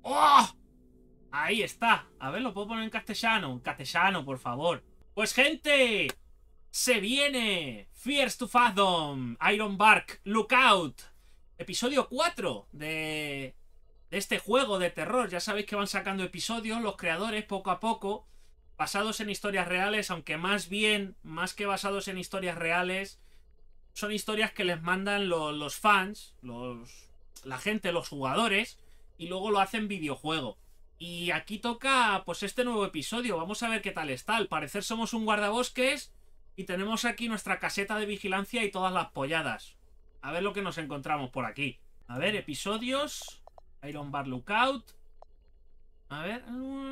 ¡Oh! Ahí está. A ver, lo puedo poner en castellano. En castellano, por favor. Pues, gente, se viene Fears to Fathom, Ironbark, Lookout. Episodio 4 de este juego de terror. Ya sabéis que van sacando episodios los creadores poco a poco, basados en historias reales, aunque más que basados en historias reales, son historias que les mandan los fans, la gente, los jugadores, y luego lo hacen videojuego. Y aquí toca pues este nuevo episodio. Vamos a ver qué tal está. Al parecer somos un guardabosques y tenemos aquí nuestra caseta de vigilancia y todas las polladas. A ver lo que nos encontramos por aquí. A ver, episodios. Ironbark Lookout. A ver.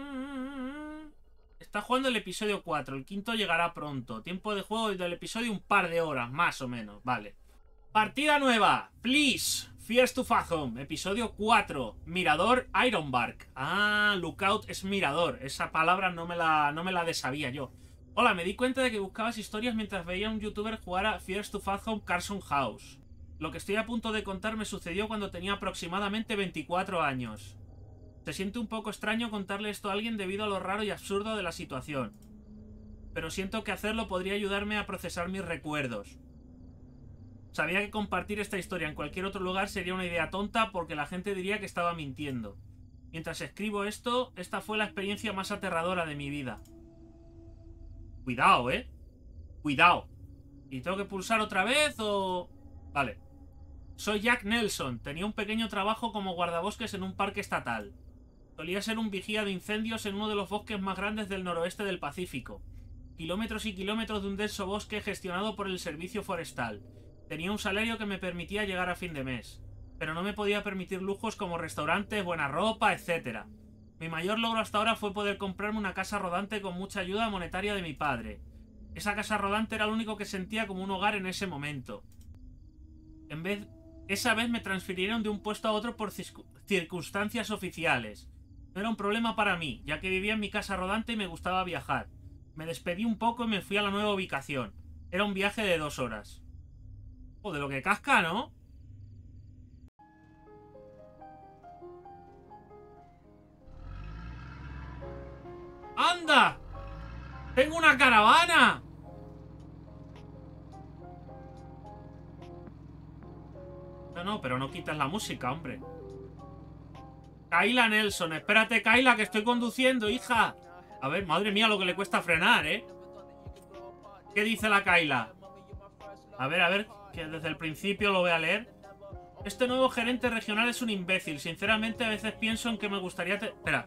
Está jugando el episodio 4. El quinto llegará pronto. Tiempo de juego del episodio un par de horas, más o menos. Vale. Partida nueva. Please. Fears to Fathom. Episodio 4. Mirador Ironbark. Ah, Lookout es mirador. Esa palabra no me la desabía yo. Hola, me di cuenta de que buscabas historias mientras veía a un youtuber jugar a Fears to Fathom Carson House. Lo que estoy a punto de contar me sucedió cuando tenía aproximadamente 24 años. Se siente un poco extraño contarle esto a alguien debido a lo raro y absurdo de la situación. Pero siento que hacerlo podría ayudarme a procesar mis recuerdos. Sabía que compartir esta historia en cualquier otro lugar sería una idea tonta porque la gente diría que estaba mintiendo. Mientras escribo esto, esta fue la experiencia más aterradora de mi vida. Cuidado, Cuidado. ¿Y tengo que pulsar otra vez o...? Vale. Soy Jack Nelson. Tenía un pequeño trabajo como guardabosques en un parque estatal. Solía ser un vigía de incendios en uno de los bosques más grandes del noroeste del Pacífico. Kilómetros y kilómetros de un denso bosque gestionado por el servicio forestal. Tenía un salario que me permitía llegar a fin de mes, pero no me podía permitir lujos como restaurantes, buena ropa, etc. Mi mayor logro hasta ahora fue poder comprarme una casa rodante con mucha ayuda monetaria de mi padre. Esa casa rodante era lo único que sentía como un hogar en ese momento. Esa vez me transfirieron de un puesto a otro por circunstancias oficiales. No era un problema para mí, ya que vivía en mi casa rodante y me gustaba viajar. Me despedí un poco y me fui a la nueva ubicación. Era un viaje de 2 horas. Joder, lo que casca, ¿no? ¡Anda! ¡Tengo una caravana! No, pero no quitas la música, hombre. Kayla Nelson, espérate, Kayla, que estoy conduciendo, hija. A ver, madre mía, lo que le cuesta frenar, ¿eh? ¿Qué dice la Kayla? A ver, que desde el principio lo voy a leer. Este nuevo gerente regional es un imbécil. Sinceramente, a veces pienso en que me gustaría... Espera.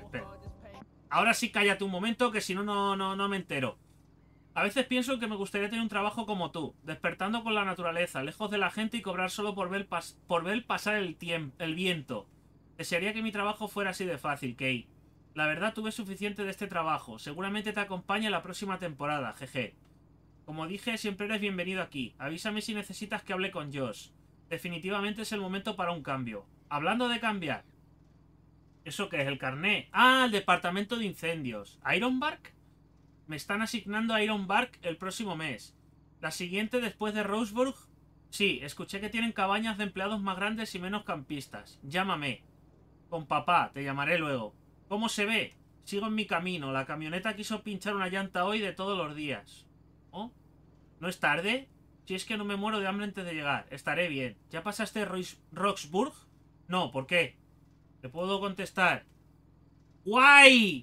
Ahora sí cállate un momento, que si no, no me entero. A veces pienso que me gustaría tener un trabajo como tú, despertando con la naturaleza, lejos de la gente y cobrar solo por ver pasar el viento. Desearía que mi trabajo fuera así de fácil, Kay. La verdad, tuve suficiente de este trabajo. Seguramente te acompañe la próxima temporada, jeje. Como dije, siempre eres bienvenido aquí. Avísame si necesitas que hable con Josh. Definitivamente es el momento para un cambio. Hablando de cambiar. ¿Eso qué es? ¿El carné? Ah, el departamento de incendios. ¿Ironbark? Me están asignando a Ironbark el próximo mes. La siguiente después de Roseburg. Sí, escuché que tienen cabañas de empleados más grandes y menos campistas. Llámame. Con papá, te llamaré luego. ¿Cómo se ve? Sigo en mi camino. La camioneta quiso pinchar una llanta hoy de todos los días. ¿Oh? ¿No es tarde? Si es que no me muero de hambre antes de llegar. Estaré bien. ¿Ya pasaste Roxburg? No, ¿por qué? ¿Te puedo contestar? ¡Guay!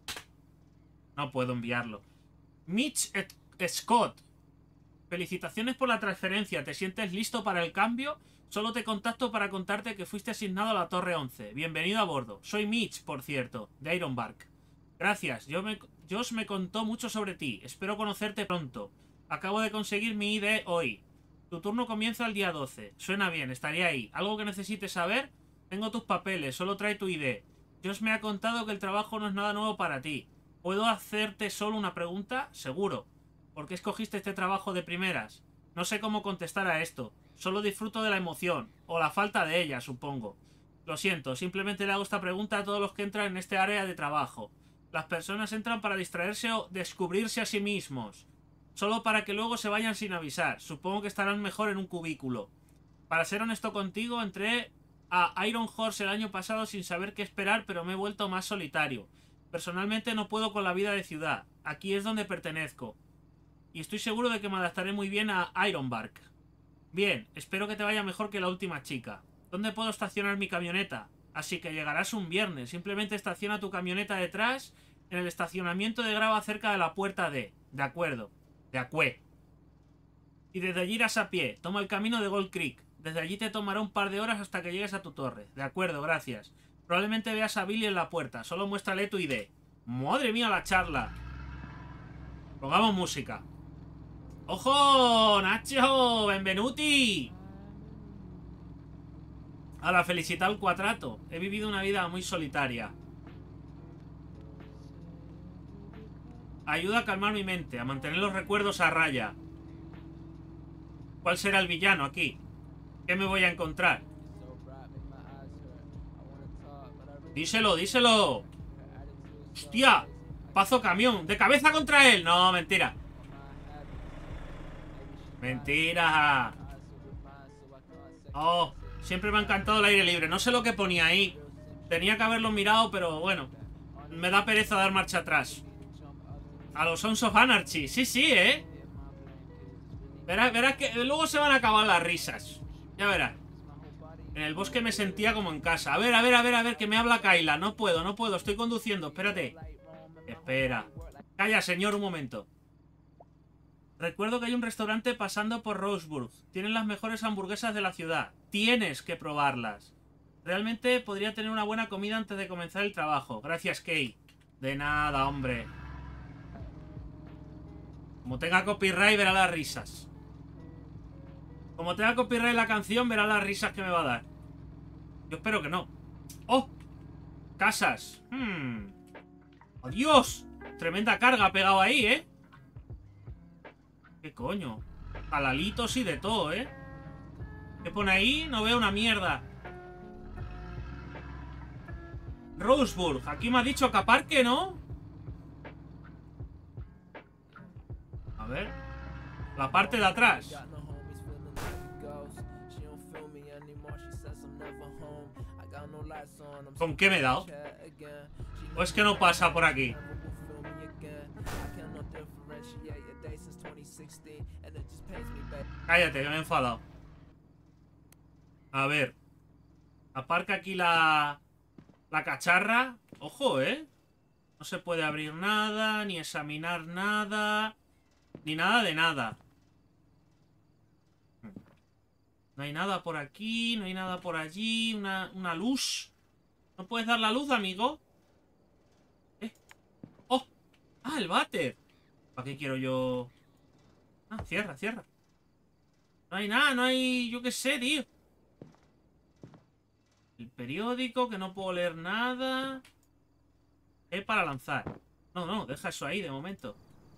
No puedo enviarlo. Mitch Scott. Felicitaciones por la transferencia. ¿Te sientes listo para el cambio? Solo te contacto para contarte que fuiste asignado a la Torre 11. Bienvenido a bordo. Soy Mitch, por cierto, de Ironbark. Gracias. Josh me contó mucho sobre ti. Espero conocerte pronto. Acabo de conseguir mi ID hoy. Tu turno comienza el día 12. Suena bien, estaré ahí. ¿Algo que necesites saber? Tengo tus papeles, solo trae tu ID. Josh me ha contado que el trabajo no es nada nuevo para ti. ¿Puedo hacerte solo una pregunta? Seguro. ¿Por qué escogiste este trabajo de primeras? No sé cómo contestar a esto. Solo disfruto de la emoción. O la falta de ella, supongo. Lo siento, simplemente le hago esta pregunta a todos los que entran en este área de trabajo. Las personas entran para distraerse o descubrirse a sí mismos. Solo para que luego se vayan sin avisar. Supongo que estarán mejor en un cubículo. Para ser honesto contigo, entré a Iron Horse el año pasado sin saber qué esperar, pero me he vuelto más solitario. Personalmente no puedo con la vida de ciudad. Aquí es donde pertenezco. Y estoy seguro de que me adaptaré muy bien a Ironbark. Bien, espero que te vaya mejor que la última chica. ¿Dónde puedo estacionar mi camioneta? Así que llegarás un viernes. Simplemente estaciona tu camioneta detrás en el estacionamiento de grava cerca de la puerta D. De acuerdo. De acue. Y desde allí irás a pie. Toma el camino de Gold Creek. Desde allí te tomará un par de horas hasta que llegues a tu torre. De acuerdo, gracias. Probablemente veas a Billy en la puerta. Solo muéstrale tu ID. ¡Madre mía la charla! Pongamos música. ¡Ojo! ¡Nacho! ¡Benvenuti! A la felicidad al cuatrato. He vivido una vida muy solitaria. Ayuda a calmar mi mente, a mantener los recuerdos a raya. ¿Cuál será el villano aquí? ¿Qué me voy a encontrar? Díselo, díselo. ¡Hostia! Pazo camión. ¡De cabeza contra él! No, mentira. Mentira. Oh, siempre me ha encantado el aire libre. No sé lo que ponía ahí. Tenía que haberlo mirado, pero bueno. Me da pereza dar marcha atrás. A los Sons of Anarchy. Sí, sí, ¿eh? Verás que luego se van a acabar las risas. Ya verás. En el bosque me sentía como en casa. A ver, que me habla Kayla. No puedo, estoy conduciendo, espérate. Espera. Calla, señor, un momento. Recuerdo que hay un restaurante pasando por Roseburg. Tienen las mejores hamburguesas de la ciudad. Tienes que probarlas. Realmente podría tener una buena comida antes de comenzar el trabajo. Gracias, Kay. De nada, hombre. Como tenga copyright, verá las risas. Como tenga copyright la canción, verá las risas que me va a dar. Yo espero que no. ¡Oh! Casas. ¡Adiós! Tremenda carga ha pegado ahí, ¿eh? ¿Qué coño? Palalitos y de todo, ¿eh? ¿Qué pone ahí? No veo una mierda. Roseburg. Aquí me ha dicho que aparque, ¿no? A ver. La parte de atrás. ¿Con qué me he dado? ¿O es que no pasa por aquí? Cállate, que me he enfadado. A ver. Aparca aquí la cacharra. Ojo, ¿eh? No se puede abrir nada, ni examinar nada, ni nada de nada. No hay nada por aquí, no hay nada por allí. Una luz. ¿No puedes dar la luz, amigo? ¡Oh! ¡Ah, el váter! ¿Para qué quiero yo? Ah, cierra, cierra. No hay nada, no hay... Yo qué sé, tío. El periódico, que no puedo leer nada. Es para lanzar. No, deja eso ahí de momento.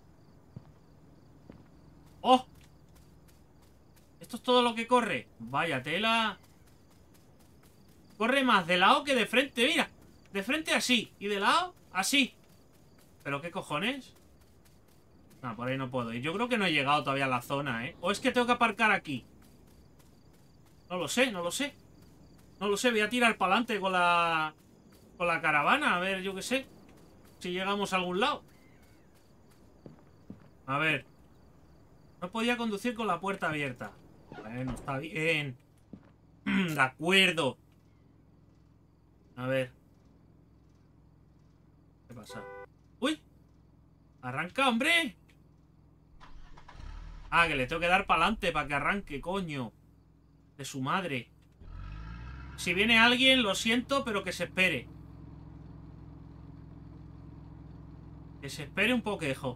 ¡Oh! ¿Esto es todo lo que corre? Vaya tela. Corre más de lado que de frente, mira. De frente así. Y de lado así. ¿Pero qué cojones? No, por ahí no puedo ir. Yo creo que no he llegado todavía a la zona, ¿eh? ¿O es que tengo que aparcar aquí? No lo sé, no lo sé. No lo sé, voy a tirar para adelante con la caravana. A ver, yo qué sé. Si llegamos a algún lado. A ver. No podía conducir con la puerta abierta. Bueno, está bien. De acuerdo. A ver. ¿Qué pasa? ¡Uy! ¡Arranca, hombre! Ah, que le tengo que dar para adelante para que arranque, coño. De su madre. Si viene alguien, lo siento, pero que se espere. Que se espere un poquejo.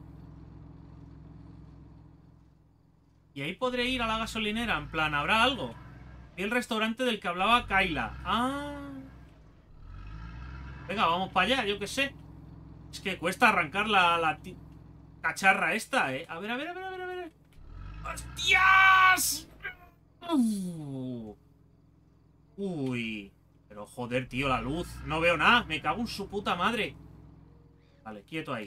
Y ahí podré ir a la gasolinera. En plan, ¿habrá algo? Y el restaurante del que hablaba Kayla. Ah. Venga, vamos para allá, yo qué sé. Es que cuesta arrancar la cacharra esta, ¿eh? A ver. ¡Hostias! Uy. Pero joder, tío, la luz. No veo nada. Me cago en su puta madre. Vale, quieto ahí.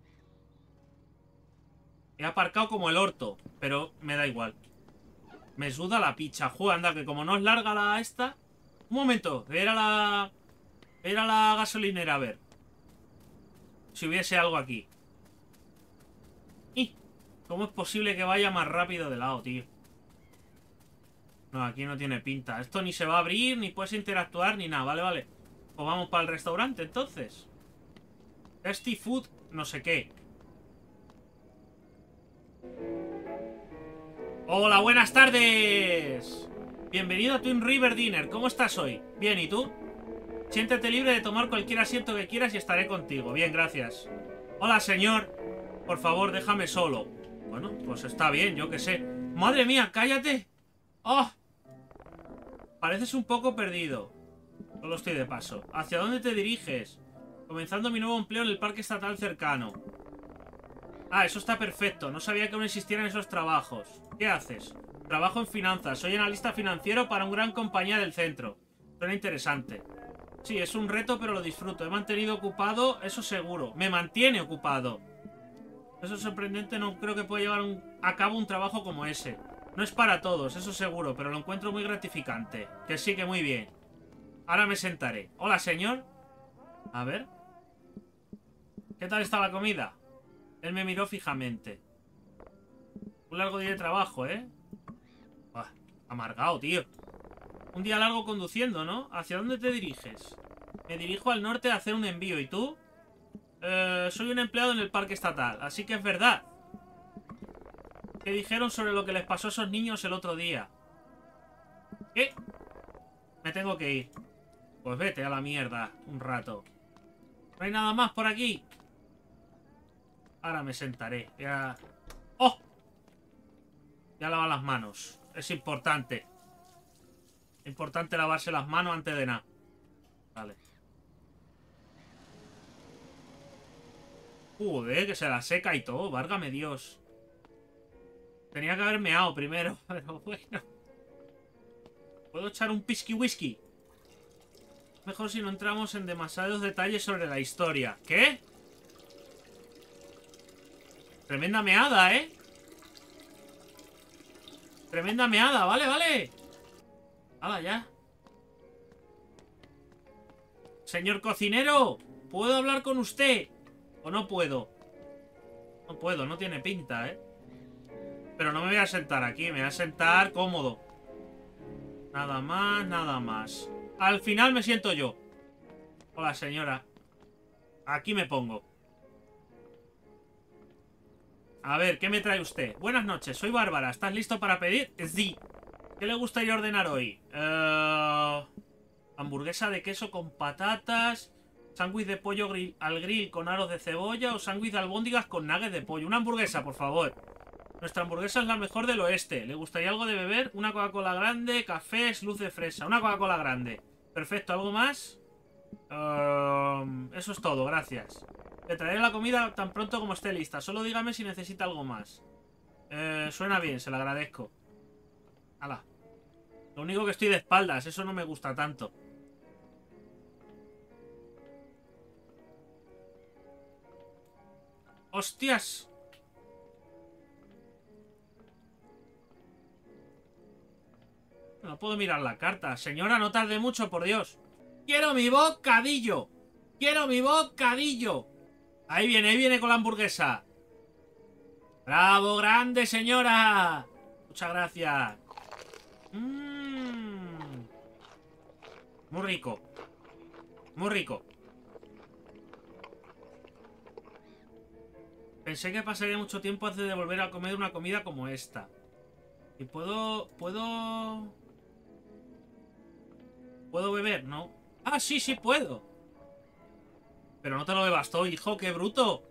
He aparcado como el orto, pero me da igual. Me suda la picha. Juega, anda, que como no es larga la esta. Un momento. Era la gasolinera, a ver. Si hubiese algo aquí. ¡Y! ¿Cómo es posible que vaya más rápido de lado, tío? No, aquí no tiene pinta. Esto ni se va a abrir, ni puedes interactuar, ni nada. Vale, vale. Pues vamos para el restaurante, entonces. Tasty Food, no sé qué. Hola, buenas tardes. Bienvenido a Twin River Dinner. ¿Cómo estás hoy? Bien, ¿y tú? Siéntete libre de tomar cualquier asiento que quieras y estaré contigo. Bien, gracias. Hola, señor. Por favor, déjame solo. Bueno, pues está bien, yo qué sé. Madre mía, cállate. ¡Oh! Pareces un poco perdido. Solo estoy de paso. ¿Hacia dónde te diriges? Comenzando mi nuevo empleo en el parque estatal cercano. Ah, eso está perfecto. No sabía que aún existieran esos trabajos. ¿Qué haces? Trabajo en finanzas. Soy analista financiero para una gran compañía del centro. Suena interesante. Sí, es un reto, pero lo disfruto. He mantenido ocupado, eso seguro. Me mantiene ocupado. Eso es sorprendente. No creo que pueda llevar a cabo un trabajo como ese. No es para todos, eso seguro, pero lo encuentro muy gratificante. Que sí, que muy bien. Ahora me sentaré. Hola, señor. A ver. ¿Qué tal está la comida? Él me miró fijamente. Un largo día de trabajo, ¿eh? Buah, amargado, tío. Un día largo conduciendo, ¿no? ¿Hacia dónde te diriges? Me dirijo al norte a hacer un envío. ¿Y tú? Soy un empleado en el parque estatal, así que es verdad. ¿Qué dijeron sobre lo que les pasó a esos niños el otro día? ¿Qué? Me tengo que ir. Pues vete a la mierda un rato. ¿No hay nada más por aquí? Ahora me sentaré. Ya... ¡Oh! Ya lava las manos. Es importante. Importante lavarse las manos antes de nada. Vale. Joder, que se la seca y todo. Válgame Dios. Tenía que haber meado primero. Pero bueno. ¿Puedo echar un pisky whisky? Mejor si no entramos en demasiados detalles sobre la historia. ¿Qué? Tremenda meada, ¿eh? Tremenda meada, vale, vale. ¡Hala, ya! Señor cocinero, ¿puedo hablar con usted? ¿O no puedo? No puedo, no tiene pinta, ¿eh? Pero no me voy a sentar aquí, me voy a sentar cómodo. Nada más, nada más. Al final me siento yo. Hola, señora. Aquí me pongo. A ver, ¿qué me trae usted? Buenas noches, soy Bárbara. ¿Estás listo para pedir? Sí. ¿Qué le gustaría ordenar hoy? Hamburguesa de queso con patatas, sándwich de pollo al grill con aros de cebolla o sándwich de albóndigas con nuggets de pollo. Una hamburguesa, por favor. Nuestra hamburguesa es la mejor del oeste. ¿Le gustaría algo de beber? Una Coca-Cola grande, café, luz de fresa. Una Coca-Cola grande. Perfecto, ¿algo más? Eso es todo, gracias. Le traeré la comida tan pronto como esté lista. Solo dígame si necesita algo más. Suena bien, se lo agradezco. Hala. Lo único que estoy de espaldas, eso no me gusta tanto. ¡Hostias! No puedo mirar la carta. Señora, no tarde mucho, por Dios. ¡Quiero mi bocadillo! ¡Quiero mi bocadillo! Ahí viene con la hamburguesa. ¡Bravo, grande, señora! Muchas gracias. Muy rico. Muy rico. Pensé que pasaría mucho tiempo antes de volver a comer una comida como esta. Y puedo beber, ¿no? Ah, sí, sí puedo. Pero no te lo bebas todo, hijo, qué bruto.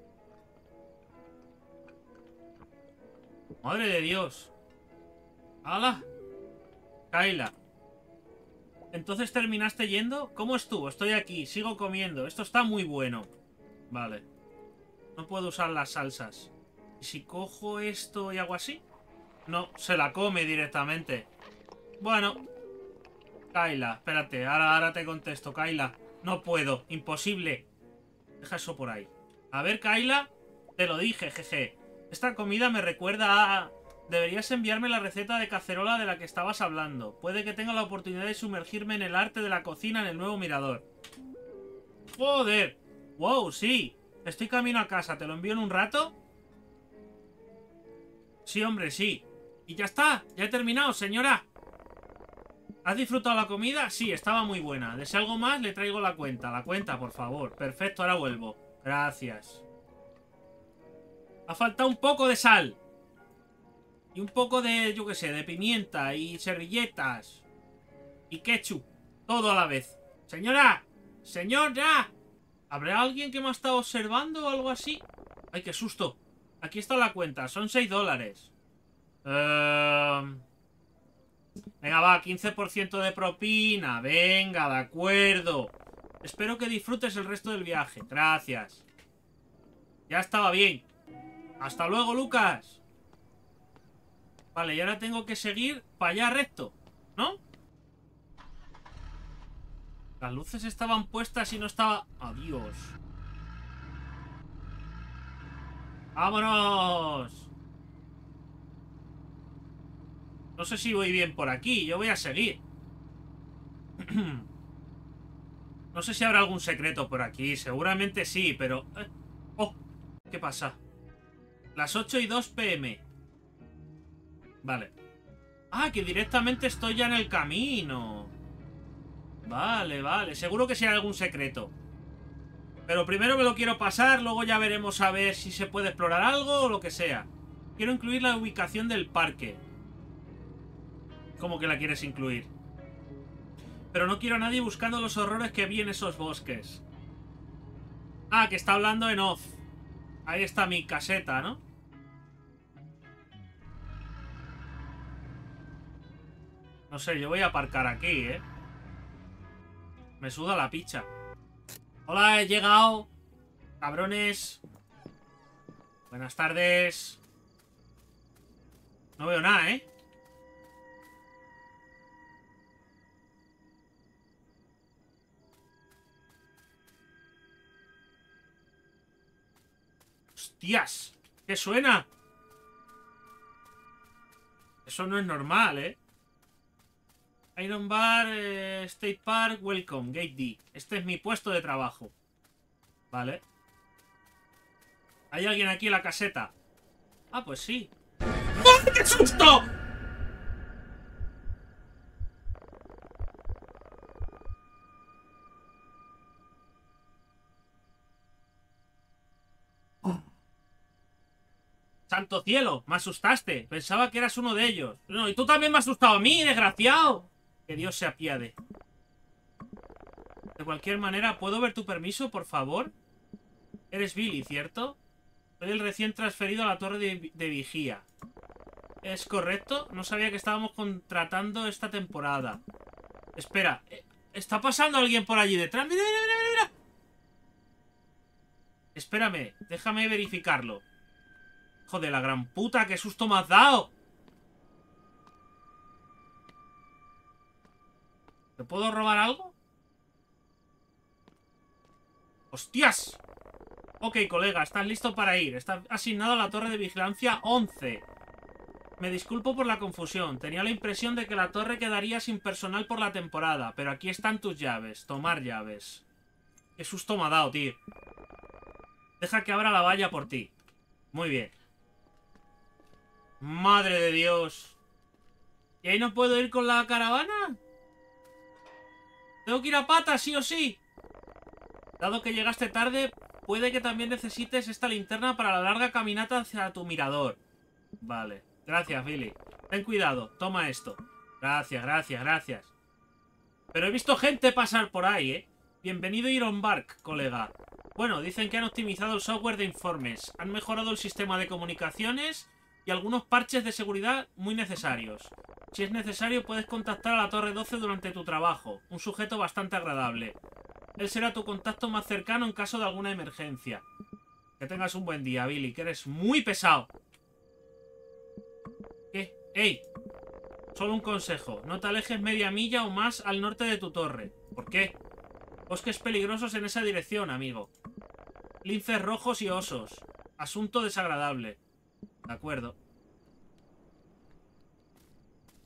Madre de Dios. ¡Hala! Kayla. ¿Entonces terminaste yendo? ¿Cómo estuvo? Estoy aquí, sigo comiendo. Esto está muy bueno. Vale. No puedo usar las salsas. ¿Y si cojo esto y hago así? No, se la come directamente. Bueno. Kayla, espérate, ahora te contesto, Kayla. No puedo, imposible. Deja eso por ahí. A ver, Kayla, te lo dije, jeje. Esta comida me recuerda a... deberías enviarme la receta de cacerola de la que estabas hablando. Puede que tenga la oportunidad de sumergirme en el arte de la cocina en el nuevo mirador. ¡Joder! ¡Wow, sí! Estoy camino a casa. ¿Te lo envío en un rato? Sí, hombre, sí. Y ya está. Ya he terminado, señora. ¿Has disfrutado la comida? Sí, estaba muy buena. ¿Desea algo más? Le traigo la cuenta. La cuenta, por favor. Perfecto, ahora vuelvo. Gracias. Ha faltado un poco de sal. Y un poco de, yo qué sé, de pimienta y servilletas. Y ketchup. Todo a la vez. Señora. Señora. ¿Habrá alguien que me ha estado observando o algo así? ¡Ay, qué susto! Aquí está la cuenta. Son $6. Venga, va. 15% de propina. Venga, de acuerdo. Espero que disfrutes el resto del viaje. Gracias. Ya estaba bien. Hasta luego, Lucas. Vale, y ahora tengo que seguir para allá recto, ¿no? Las luces estaban puestas y no estaba... ¡Adiós! ¡Vámonos! No sé si voy bien por aquí. Yo voy a seguir. No sé si habrá algún secreto por aquí. Seguramente sí, pero... ¡Oh! ¿Qué pasa? Las 8:02 p.m. Vale. ¡Ah! Que directamente estoy ya en el camino. Vale, vale. Seguro que sí hay algún secreto. Pero primero me lo quiero pasar. Luego ya veremos a ver si se puede explorar algo o lo que sea. Quiero incluir la ubicación del parque. ¿Cómo que la quieres incluir? Pero no quiero a nadie buscando los horrores que vi en esos bosques. Ah, que está hablando en off. Ahí está mi caseta, ¿no? No sé, yo voy a aparcar aquí, ¿eh? Me suda la picha. Hola, he llegado. Cabrones. Buenas tardes. No veo nada, ¿eh? ¡Hostias! ¿Qué suena? Eso no es normal, ¿eh? Iron Bar, State Park, Welcome, Gate D. Este es mi puesto de trabajo. Vale. ¿Hay alguien aquí en la caseta? Ah, pues sí. ¡Oh, qué susto! ¡Santo cielo! ¡Me asustaste! Pensaba que eras uno de ellos. No, y tú también me has asustado a mí, desgraciado. Que Dios se apiade. De cualquier manera, ¿puedo ver tu permiso, por favor? Eres Billy, ¿cierto? Soy el recién transferido a la torre de vigía. ¿Es correcto? No sabía que estábamos contratando esta temporada. Espera, ¿está pasando alguien por allí detrás? ¡Mira, mira, mira, mira! Espérame, déjame verificarlo. Joder, la gran puta, qué susto me has dado. ¿Te puedo robar algo? ¡Hostias! Ok, colega, estás listo para ir. Estás asignado a la torre de vigilancia 11. Me disculpo por la confusión. Tenía la impresión de que la torre quedaría sin personal por la temporada. Pero aquí están tus llaves. Tomar llaves. Qué susto me ha dado, tío. Deja que abra la valla por ti. Muy bien. Madre de Dios. ¿Y ahí no puedo ir con la caravana? ¿Tengo que ir a pata, sí o sí? Dado que llegaste tarde, puede que también necesites esta linterna para la larga caminata hacia tu mirador. Vale. Gracias, Billy. Ten cuidado. Toma esto. Gracias, gracias, gracias. Pero he visto gente pasar por ahí, ¿eh? Bienvenido a Iron Bark, colega. Bueno, dicen que han optimizado el software de informes. Han mejorado el sistema de comunicaciones y algunos parches de seguridad muy necesarios. Si es necesario, puedes contactar a la Torre 12 durante tu trabajo. Un sujeto bastante agradable. Él será tu contacto más cercano en caso de alguna emergencia. Que tengas un buen día, Billy, que eres muy pesado. ¿Qué? ¡Ey! Solo un consejo. No te alejes media milla o más al norte de tu torre. ¿Por qué? Bosques peligrosos en esa dirección, amigo. Linces rojos y osos. Asunto desagradable. De acuerdo.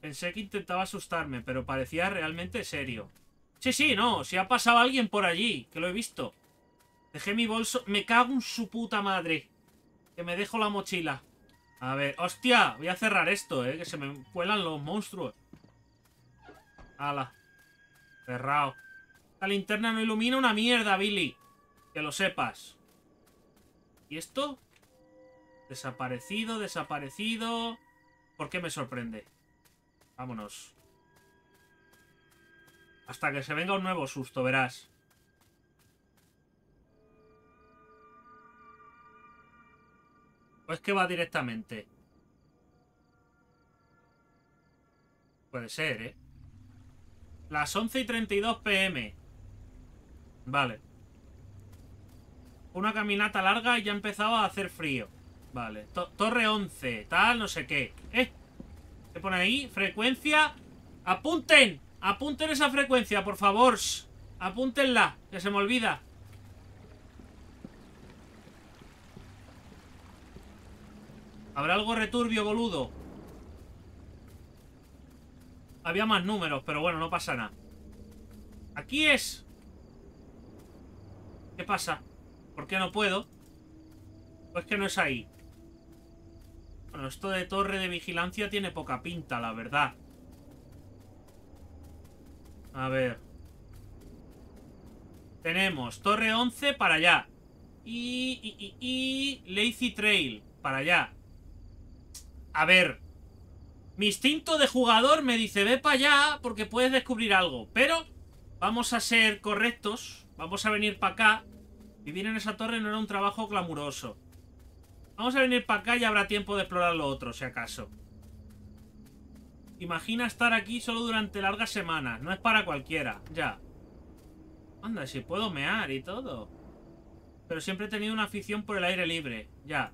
Pensé que intentaba asustarme, pero parecía realmente serio. Sí, sí, no. Si ha pasado alguien por allí, que lo he visto. Dejé mi bolso. Me cago en su puta madre. Que me dejo la mochila. A ver, hostia. Voy a cerrar esto, que se me cuelan los monstruos. Hala. Cerrado. La linterna no ilumina una mierda, Billy. Que lo sepas. ¿Y esto? Desaparecido, desaparecido. ¿Por qué me sorprende? Vámonos. Hasta que se venga un nuevo susto, verás. ¿O es que va directamente? Puede ser, ¿eh? Las 11:32 p.m. Vale. Una caminata larga y ya empezaba a hacer frío. Vale. Torre 11. Tal, no sé qué. ¿Qué pone ahí? Frecuencia. ¡Apunten! ¡Apunten esa frecuencia, por favor! Apúntenla, que se me olvida. ¿Habrá algo returbio, boludo? Había más números, pero bueno, no pasa nada. Aquí es. ¿Qué pasa? ¿Por qué no puedo? Pues que no es ahí. Bueno, esto de torre de vigilancia tiene poca pinta, la verdad. A ver. Tenemos Torre 11 para allá. Y Lazy Trail para allá. A ver. Mi instinto de jugador me dice, ve para allá porque puedes descubrir algo. Pero vamos a ser correctos. Vamos a venir para acá. Vivir en esa torre no era un trabajo glamuroso. Vamos a venir para acá y habrá tiempo de explorar lo otro, si acaso. Imagina estar aquí solo durante largas semanas. No es para cualquiera, ya. Anda, si puedo mear y todo. Pero siempre he tenido una afición por el aire libre, ya.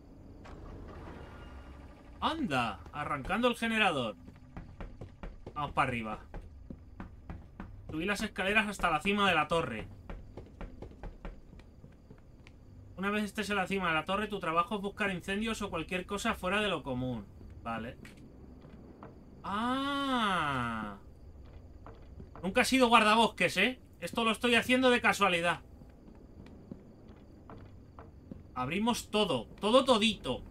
Anda, arrancando el generador. Vamos para arriba. Subí las escaleras hasta la cima de la torre. Una vez estés en la cima de la torre, tu trabajo es buscar incendios o cualquier cosa fuera de lo común. Vale. ¡Ah! Nunca he sido guardabosques, ¿eh? Esto lo estoy haciendo de casualidad. Abrimos todo. Todo todito.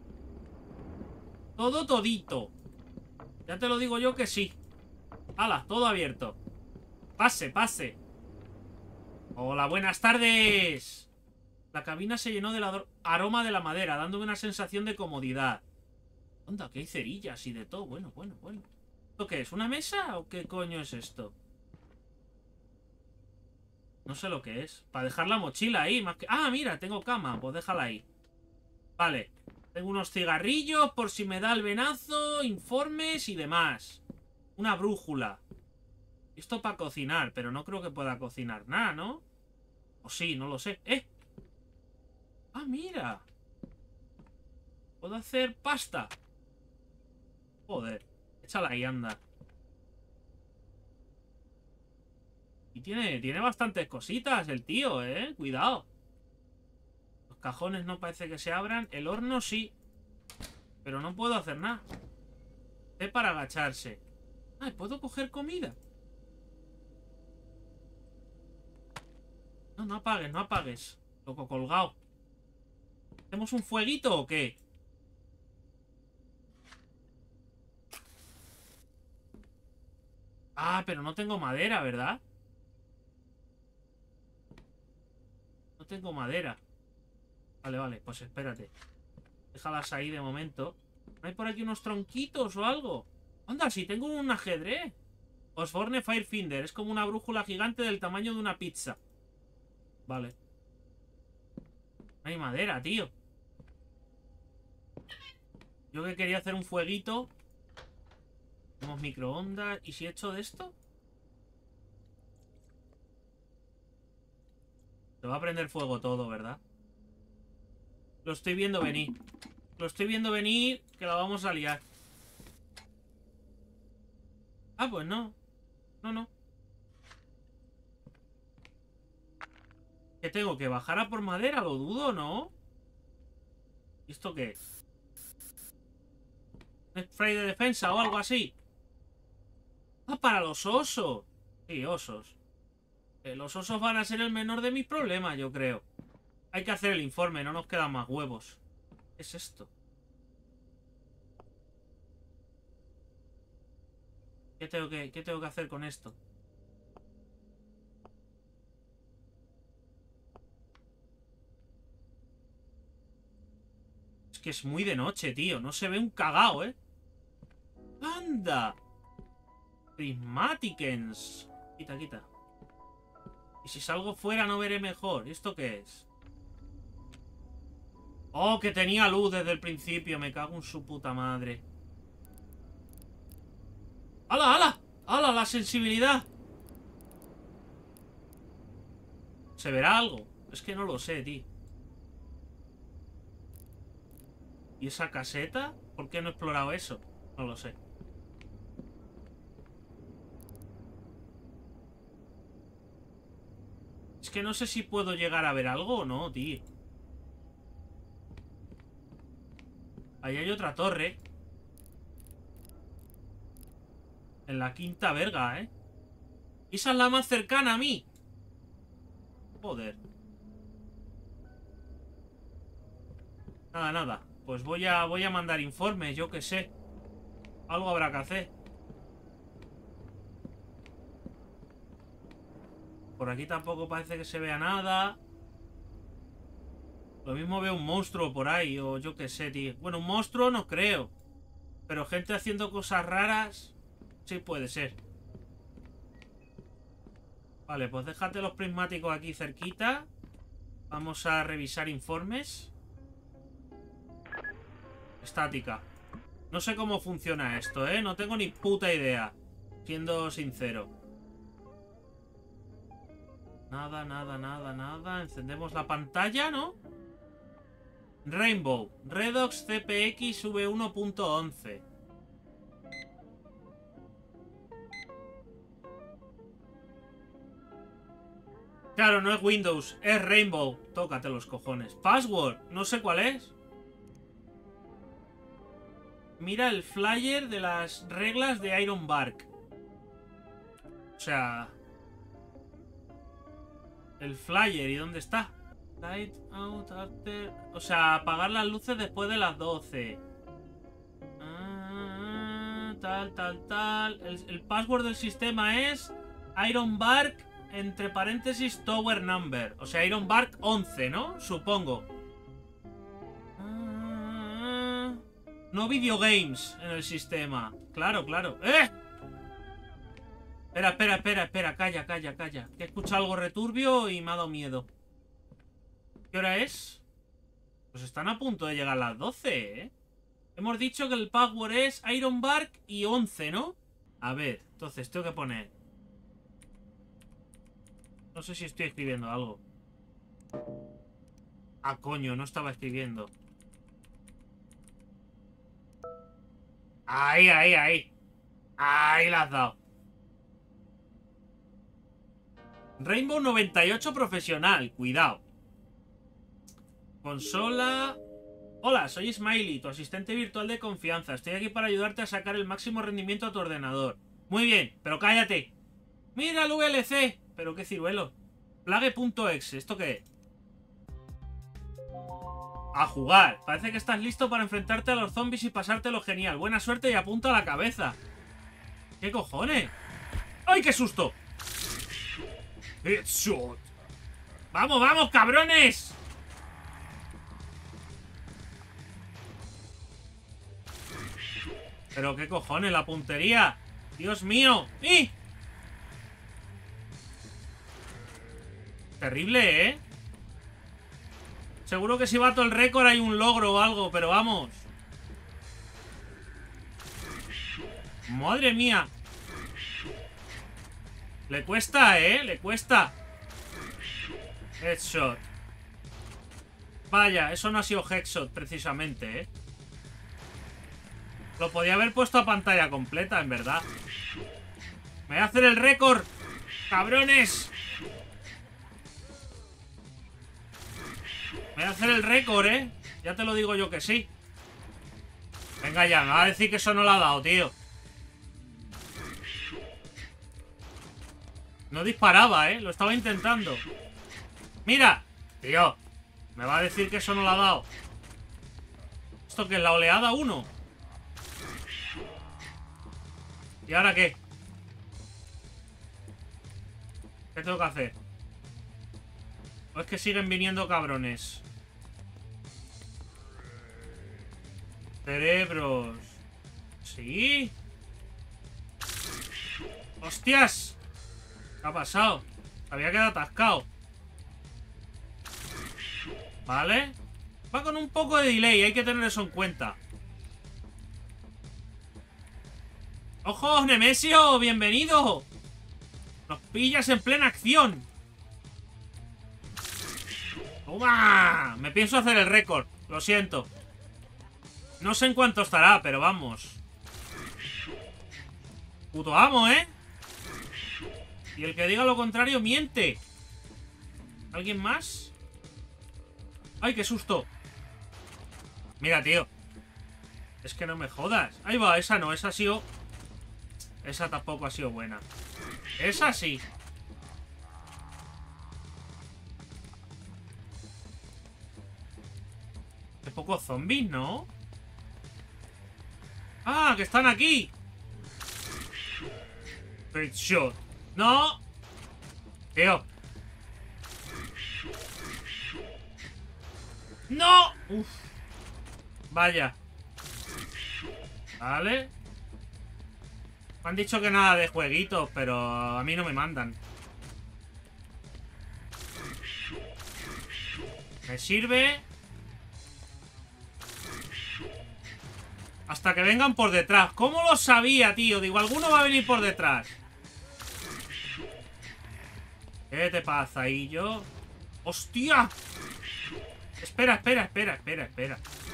Todo todito. Ya te lo digo yo que sí. ¡Hala! Todo abierto. Pase, pase. Hola, buenas tardes. La cabina se llenó del aroma de la madera, dándome una sensación de comodidad. Onda, que hay cerillas y de todo. Bueno, bueno, bueno. ¿Esto qué es? ¿Una mesa o qué coño es esto? No sé lo que es. Para dejar la mochila ahí. Más que... Ah, mira, tengo cama. Pues déjala ahí. Vale. Tengo unos cigarrillos por si me da el venazo, informes y demás. Una brújula. Esto para cocinar, pero no creo que pueda cocinar nada, ¿no? O sí, no lo sé. Ah, mira. Puedo hacer pasta. Joder. Échala ahí, anda. Y tiene bastantes cositas el tío, Cuidado. Los cajones no parece que se abran. El horno sí. Pero no puedo hacer nada. Es para agacharse. Ah, ¿puedo coger comida? No, no apagues, no apagues. Loco colgado. ¿Hacemos un fueguito o qué? Ah, pero no tengo madera, ¿verdad? No tengo madera. Vale, vale, pues espérate. Déjalas ahí de momento. ¿No hay por aquí unos tronquitos o algo? Anda, si tengo un ajedrez. Osborne Firefinder. Es como una brújula gigante del tamaño de una pizza. Vale. No hay madera, tío. Yo que quería hacer un fueguito. Tenemos microondas. ¿Y si echo de esto? Se va a prender fuego todo, ¿verdad? Lo estoy viendo venir. Lo estoy viendo venir, que la vamos a liar. Ah, pues no. No, no. ¿Qué tengo? ¿Que bajar a por madera? Lo dudo, ¿no? ¿Y esto qué? ¿Es spray de defensa o algo así? Ah, para los osos. Sí, osos. Los osos van a ser el menor de mis problemas, yo creo. Hay que hacer el informe, no nos quedan más huevos. ¿Qué es esto? ¿Qué tengo que hacer con esto? Es que es muy de noche, tío. No se ve un cagao, ¿eh? ¡Anda! Prismaticens. Quita, quita. Y si salgo fuera no veré mejor. ¿Esto qué es? Oh, que tenía luz desde el principio. Me cago en su puta madre. ¡Hala, hala! ¡Hala, la sensibilidad! ¿Se verá algo? Es que no lo sé, tío. ¿Y esa caseta? ¿Por qué no he explorado eso? No lo sé. Es que no sé si puedo llegar a ver algo o no, tío. Ahí hay otra torre. En la quinta verga, ¿eh? Esa es la más cercana a mí. Joder. Nada, nada. Pues voy a mandar informes, yo qué sé. Algo habrá que hacer. Por aquí tampoco parece que se vea nada. Lo mismo veo un monstruo por ahí, o yo qué sé, tío. Bueno, un monstruo no creo. Pero gente haciendo cosas raras, sí puede ser. Vale, pues déjate los prismáticos aquí cerquita. Vamos a revisar informes. Estática. No sé cómo funciona esto, ¿eh? No tengo ni puta idea. Siendo sincero. Nada, nada, nada, nada. Encendemos la pantalla, ¿no? Rainbow. Redox CPX V1.11. Claro, no es Windows, es Rainbow. Tócate los cojones. Password, no sé cuál es. Mira el flyer de las reglas de Iron Bark. O sea... El flyer, ¿y dónde está? Light out after... O sea, apagar las luces después de las 12. Tal. El password del sistema es Iron Bark, entre paréntesis, Tower Number. O sea, Iron Bark 11, ¿no? Supongo. No videogames en el sistema. Claro, claro. ¡Eh! Espera. Calla. Que he escuchado algo returbio y me ha dado miedo. ¿Qué hora es? Pues están a punto de llegar las 12, ¿eh? Hemos dicho que el password es Iron Bark y 11, ¿no? A ver, entonces tengo que poner... No sé si estoy escribiendo algo. Ah, coño, no estaba escribiendo. Ahí. Ahí la has dado. Rainbow 98 profesional. Cuidado. Consola... Hola, soy Smiley, tu asistente virtual de confianza. Estoy aquí para ayudarte a sacar el máximo rendimiento a tu ordenador. Muy bien, pero cállate. Mira el VLC. Pero qué ciruelo. Plague.exe, ¿esto qué es? A jugar. Parece que estás listo para enfrentarte a los zombies y pasártelo genial. Buena suerte y apunta a la cabeza. ¿Qué cojones? ¡Ay, qué susto! Headshot. ¡Vamos, cabrones! Pero qué cojones, la puntería. Dios mío. ¡Y! Terrible, ¿eh? Seguro que si bato el récord hay un logro o algo, pero vamos. Madre mía. Le cuesta, ¿eh? Le cuesta. Headshot. Vaya, eso no ha sido headshot precisamente, ¿eh? Lo podía haber puesto a pantalla completa, en verdad. Me voy a hacer el récord. ¡Cabrones! Me voy a hacer el récord, ¿eh? Ya te lo digo yo que sí. Venga ya, me va a decir que eso no lo ha dado, tío. No disparaba, ¿eh? Lo estaba intentando. ¡Mira! Tío, me va a decir que eso no lo ha dado. ¿Esto qué es? La oleada 1. ¿Y ahora qué? ¿Qué tengo que hacer? ¿O es que siguen viniendo cabrones? Cerebros. ¿Sí? ¡Hostias! ¿Qué ha pasado? Había quedado atascado. Vale. Va con un poco de delay, hay que tener eso en cuenta. ¡Ojo, Nemesio! ¡Bienvenido! Nos pillas en plena acción. ¡Toma! Me pienso hacer el récord. Lo siento. No sé en cuánto estará, pero vamos. Puto amo, ¿eh? Y el que diga lo contrario miente. ¿Alguien más? ¡Ay, qué susto! Mira, tío. Es que no me jodas. Ahí va, esa no, esa ha sido... Esa tampoco ha sido buena. Esa sí. Qué pocos zombies, ¿no? ¡Ah, que están aquí! Great shot. ¡No! Tío. ¡No! Uf. Vaya. Vale. Me han dicho que nada de jueguitos, pero a mí no me mandan. Me sirve. Hasta que vengan por detrás. ¿Cómo lo sabía, tío? Digo, alguno va a venir por detrás. ¿Qué te pasa ahí, yo? ¡Hostia! Espera, espera, espera, espera, espera.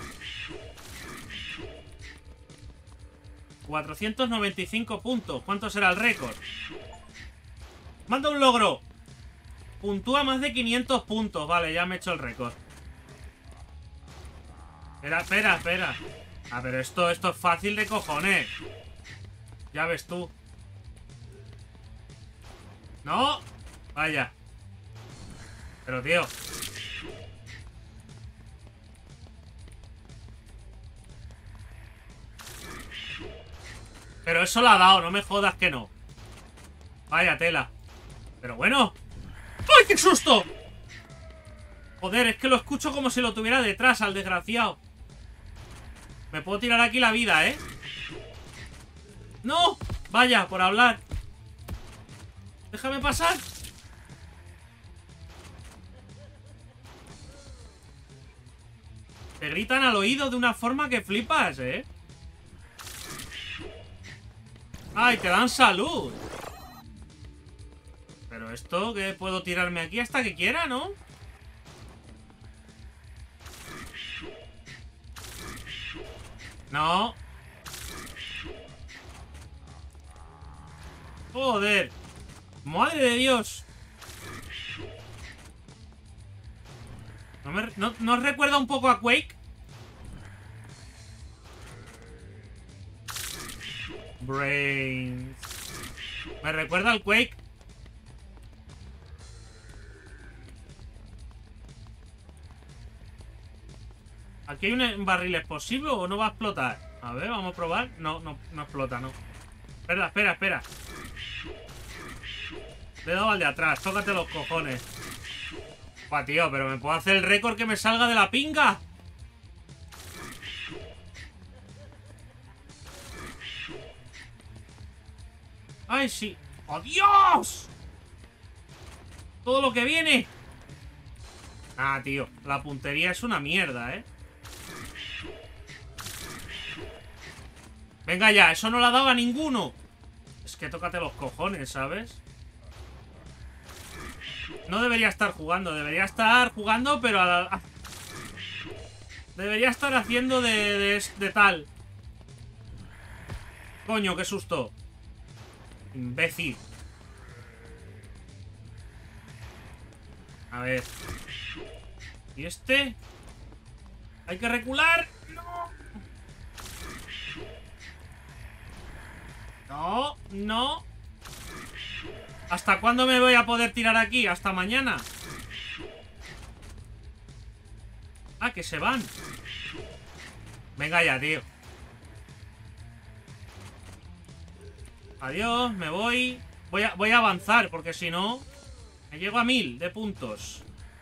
495 puntos. ¿Cuánto será el récord? ¡Manda un logro! Puntúa más de 500 puntos. Vale, ya me he hecho el récord. Espera, espera, espera. Ah, pero esto es fácil de cojones. Ya ves tú. ¡No! Vaya. Pero, tío. Pero eso la ha dado, no me jodas que no. Vaya tela. Pero bueno. ¡Ay, qué susto! Joder, es que lo escucho como si lo tuviera detrás al desgraciado. Me puedo tirar aquí la vida, ¿eh? ¡No! Vaya, por hablar. Déjame pasar. Te gritan al oído de una forma que flipas, ¿eh? ¡Ay, te dan salud! Pero esto, que puedo tirarme aquí hasta que quiera, ¿no? No. Joder. Madre de Dios. ¿No os recuerda un poco a Quake? Brains. Me recuerda al Quake. ¿Aquí hay un barril explosivo o no va a explotar? A ver, vamos a probar. No explota, no. Espera, espera, espera. Le he dado al de atrás. Tócate los cojones. Buah, tío, pero me puedo hacer el récord que me salga de la pinga. ¡Ay, sí! ¡Oh, Dios! Todo lo que viene. Ah, tío, la puntería es una mierda, ¿eh? Venga ya, eso no la daba ninguno. Es que tócate los cojones, ¿sabes? No debería estar jugando, debería estar jugando, pero debería estar haciendo de tal. Coño, qué susto. Imbécil. A ver. ¿Y este? Hay que recular. No. No, no. ¿Hasta cuándo me voy a poder tirar aquí? ¿Hasta mañana? Ah, que se van. Venga ya, tío. Adiós, me voy. Voy a avanzar, porque si no me llego a 1000 de puntos.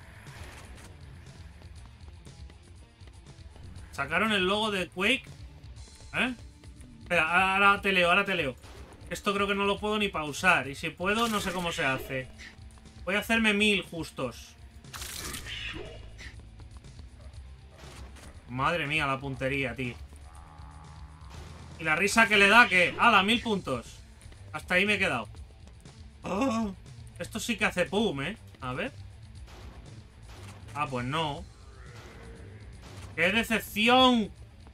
Sacaron el logo de Quake. ¿Eh? Espera, ahora te leo, ahora te leo. Esto creo que no lo puedo ni pausar. Y si puedo, no sé cómo se hace. Voy a hacerme 1000 justos. Madre mía, la puntería, tío. Y la risa que le da, que... ¡Hala, 1000 puntos! Hasta ahí me he quedado. ¡Oh! Esto sí que hace pum, ¿eh? A ver. Ah, pues no. ¡Qué decepción!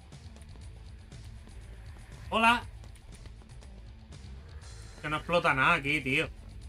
Hola. Que no explota nada aquí, tío.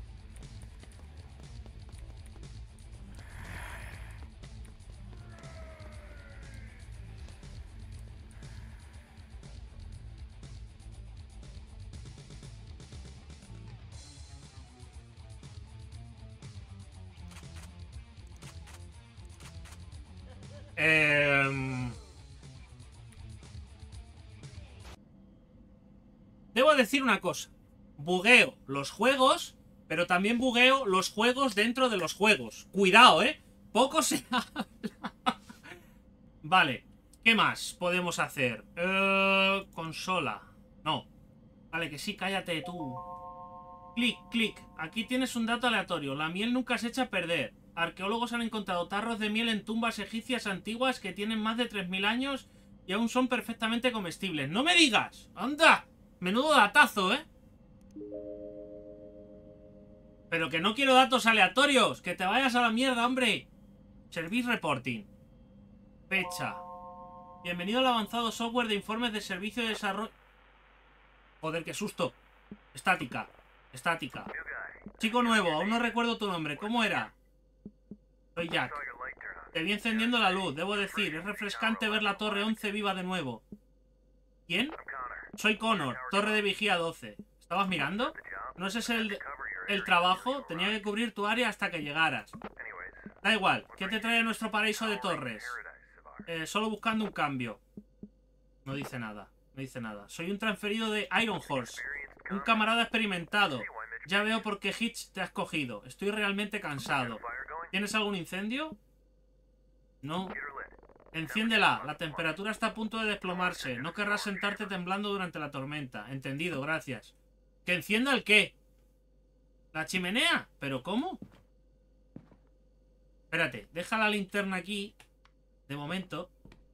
Debo decir una cosa. Bugueo los juegos, pero también bugueo los juegos dentro de los juegos. Cuidado, ¿eh? Poco se habla. Vale. ¿Qué más podemos hacer? Consola. No. Vale, que sí, cállate tú. Clic, clic. Aquí tienes un dato aleatorio. La miel nunca se echa a perder. Arqueólogos han encontrado tarros de miel en tumbas egipcias antiguas que tienen más de 3000 años y aún son perfectamente comestibles. ¡No me digas! ¡Anda! Menudo datazo, ¿eh? Pero que no quiero datos aleatorios. Que te vayas a la mierda, hombre. Service Reporting. Fecha. Bienvenido al avanzado software de informes de servicio de desarrollo. Joder, qué susto. Estática. Estática. Chico nuevo, aún no recuerdo tu nombre. ¿Cómo era? Soy Jack. Te vi encendiendo la luz, debo decir. Es refrescante ver la torre 11 viva de nuevo. ¿Quién? Soy Connor, torre de vigía 12. ¿Estabas mirando? ¿No es ese el trabajo? Tenía que cubrir tu área hasta que llegaras. Da igual, ¿qué te trae a nuestro paraíso de torres? Solo buscando un cambio. No dice nada, no dice nada. Soy un transferido de Iron Horse, un camarada experimentado. Ya veo por qué Hitch te has cogido. Estoy realmente cansado. ¿Tienes algún incendio? No. Enciéndela. La temperatura está a punto de desplomarse. No querrás sentarte temblando durante la tormenta. Entendido, gracias. ¿Que encienda el qué? ¿La chimenea? ¿Pero cómo? Espérate, deja la linterna aquí. De momento.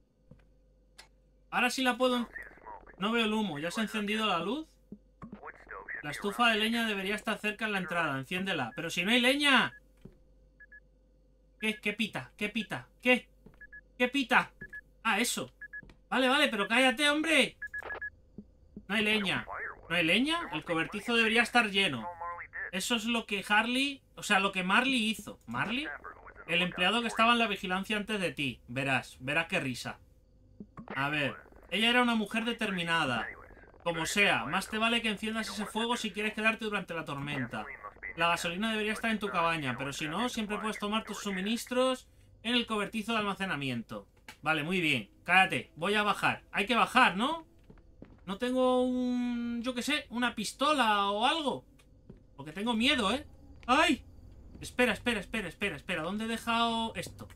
Ahora sí la puedo... No veo el humo. ¿Ya se ha encendido la luz? La estufa de leña debería estar cerca en la entrada. Enciéndela. ¡Pero si no hay leña! ¿Qué? ¿Qué pita? ¿Qué pita? ¿Qué? ¿Qué pita? Ah, eso. Vale, vale, pero cállate, hombre. No hay leña. ¿No hay leña? El cobertizo debería estar lleno. Eso es lo que Harley... O sea, lo que Marley hizo. ¿Marley? El empleado que estaba en la vigilancia antes de ti. Verás qué risa. A ver. Ella era una mujer determinada. Como sea, más te vale que enciendas ese fuego si quieres quedarte durante la tormenta. La gasolina debería estar en tu cabaña, pero si no, siempre puedes tomar tus suministros en el cobertizo de almacenamiento. Vale, muy bien. Cállate, voy a bajar. Hay que bajar, ¿no? No tengo un... yo qué sé, una pistola o algo. Porque tengo miedo, ¿eh? ¡Ay! Espera. ¿Dónde he dejado esto?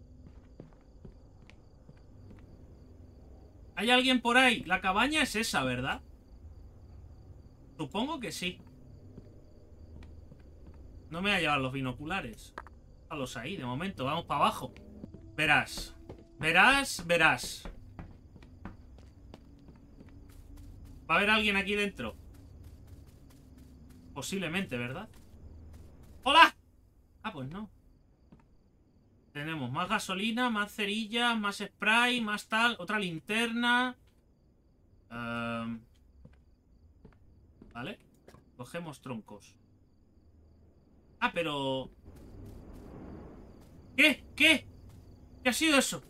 ¿Hay alguien por ahí? La cabaña es esa, ¿verdad? Supongo que sí. No me voy a llevar los binoculares. Déjalos ahí, de momento. Vamos para abajo. Verás. ¿Va a haber alguien aquí dentro? Posiblemente, ¿verdad? ¡Hola! Ah, pues no. Tenemos más gasolina, más cerillas, más spray, más tal. Otra linterna. Vale. Cogemos troncos. Ah, pero... ¿Qué? ¿Qué ha sido eso?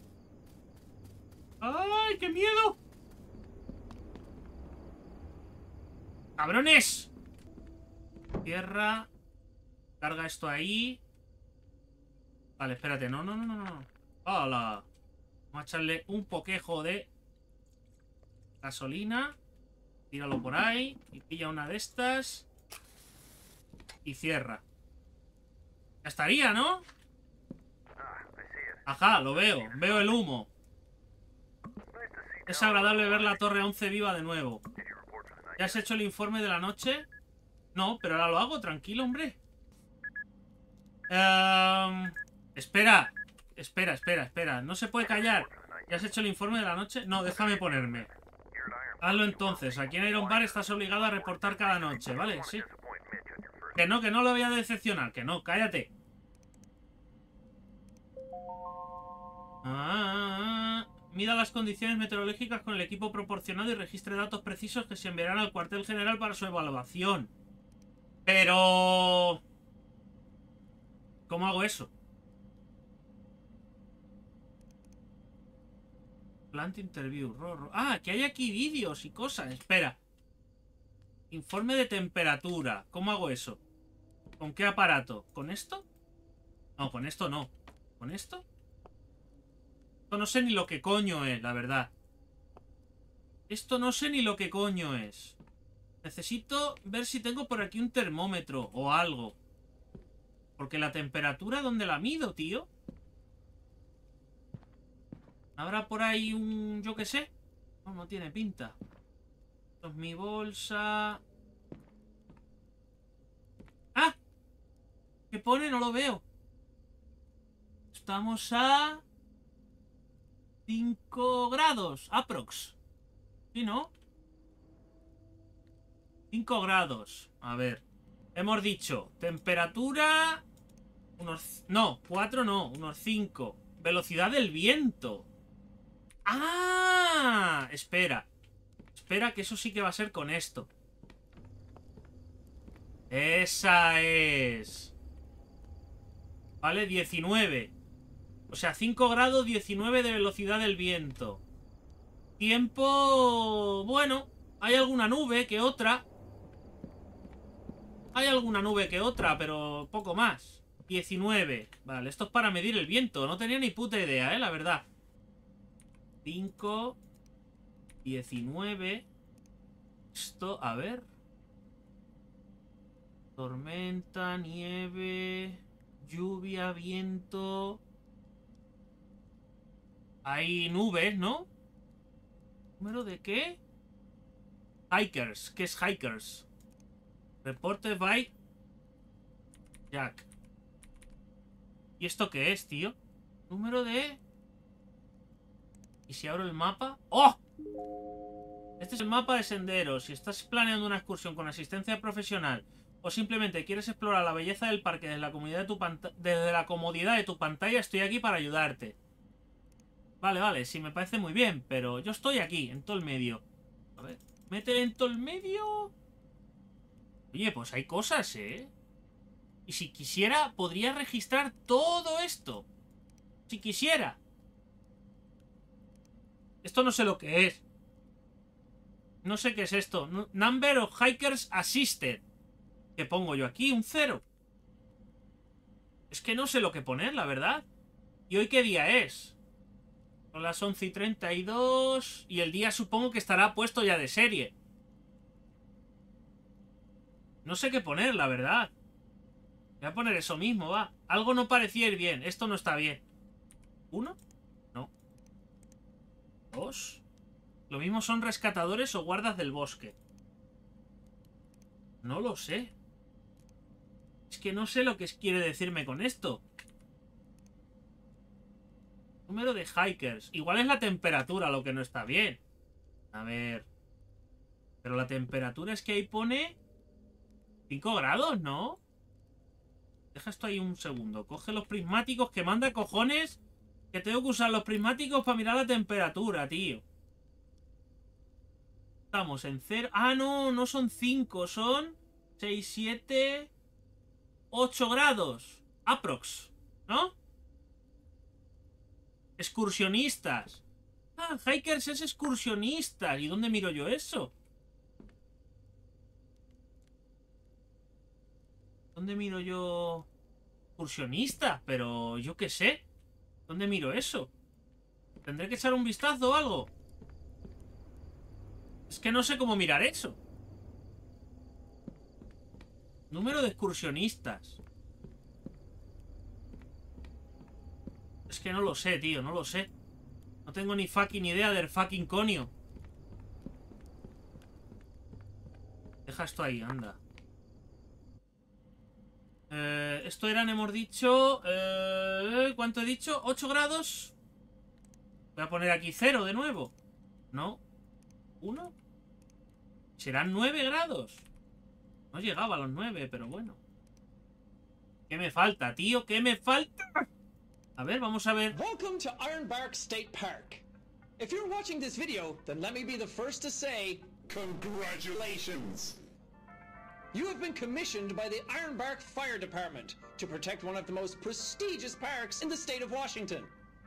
¡Ay, qué miedo! ¡Cabrones! Cierra. Carga esto ahí. Vale, espérate. No, no, no, no, no. ¡Hala! Vamos a echarle un poquejo de gasolina. Tíralo por ahí. Y pilla una de estas. Y cierra. Ya estaría, ¿no? Ajá, lo veo. Veo el humo. Es agradable ver la Torre 11 viva de nuevo. ¿Ya has hecho el informe de la noche? No, pero ahora lo hago. Tranquilo, hombre. Espera. Espera. No se puede callar. ¿Ya has hecho el informe de la noche? No, déjame ponerme. Hazlo entonces. Aquí en Iron Bar estás obligado a reportar cada noche, ¿vale? Sí. Que no lo voy a decepcionar. Que no, cállate. Mida las condiciones meteorológicas con el equipo proporcionado y registre datos precisos que se enviarán al cuartel general para su evaluación. Pero... ¿cómo hago eso? Plant interview. Ah, que hay aquí vídeos y cosas. Espera. Informe de temperatura. ¿Cómo hago eso? ¿Con qué aparato? ¿Con esto? No, con esto no. ¿Con esto? Esto no sé ni lo que coño es, la verdad. Esto no sé ni lo que coño es. Necesito ver si tengo por aquí un termómetro o algo. Porque la temperatura, ¿dónde la mido, tío? ¿Habrá por ahí un... yo qué sé? No, no tiene pinta. Esto es mi bolsa. ¡Ah! ¿Qué pone? No lo veo. Estamos a... 5 grados, aprox. ¿Sí, no? 5 grados. A ver. Hemos dicho, temperatura... unos... no, 4 no, unos 5. Velocidad del viento. ¡Ah! Espera. Espera, que eso sí que va a ser con esto. Esa es. Vale, 19. O sea, 5 grados, 19 de velocidad del viento. Tiempo... bueno, hay alguna nube que otra. Hay alguna nube que otra, pero poco más. 19. Vale, esto es para medir el viento. No tenía ni puta idea, la verdad. 5. 19. Esto, a ver. Tormenta, nieve, lluvia, viento. Hay nubes, ¿no? ¿Número de qué? Hikers. ¿Qué es hikers? Reported by Jack. ¿Y esto qué es, tío? Número de... ¿y si abro el mapa? ¡Oh! Este es el mapa de senderos. Si estás planeando una excursión con asistencia profesional o simplemente quieres explorar la belleza del parque desde la comodidad de tu pantalla, estoy aquí para ayudarte. Vale, sí, me parece muy bien, pero yo estoy aquí, en todo el medio. A ver, métele en todo el medio. Oye, pues hay cosas, ¿eh? Y si quisiera, podría registrar todo esto. Si quisiera. Esto no sé lo que es. No sé qué es esto. Number of hikers assisted. ¿Qué pongo yo aquí? Un 0. Es que no sé lo que poner, la verdad. ¿Y hoy qué día es? Son las 11:32. Y el día supongo que estará puesto ya de serie. No sé qué poner, la verdad. Voy a poner eso mismo, va. Algo no parecía ir bien. Esto no está bien. ¿1? No. 2. Lo mismo son rescatadores o guardas del bosque. No lo sé. Es que no sé lo que quiere decirme con esto. Número de hikers. Igual es la temperatura lo que no está bien. A ver. Pero la temperatura es que ahí pone 5 grados, ¿no? Deja esto ahí un segundo. Coge los prismáticos, que manda cojones. Que tengo que usar los prismáticos para mirar la temperatura, tío. Estamos en 0. Ah, no, no son 5. Son 6, 7, 8 grados. Aprox, ¿no? Excursionistas. Ah, hikers es excursionistas. ¿Y dónde miro yo eso? ¿Dónde miro yo? Excursionista, pero yo qué sé. ¿Dónde miro eso? ¿Tendré que echar un vistazo o algo? Es que no sé cómo mirar eso. Número de excursionistas. Es que no lo sé, tío, no lo sé. No tengo ni fucking idea del fucking conio. Deja esto ahí, anda. Esto eran, hemos dicho... ¿cuánto he dicho? ¿8 grados? Voy a poner aquí 0 de nuevo. ¿No? ¿1? ¿Serán 9 grados? No llegaba a los 9, pero bueno. ¿Qué me falta, tío? ¿Qué me falta? A ver, vamos a ver. Welcome to Ironbark State Park. If you're watching this video, then let me be the first to say, congratulations. You have been commissioned by the Ironbark Fire Department to protect one of the most prestigious parks in the state of Washington.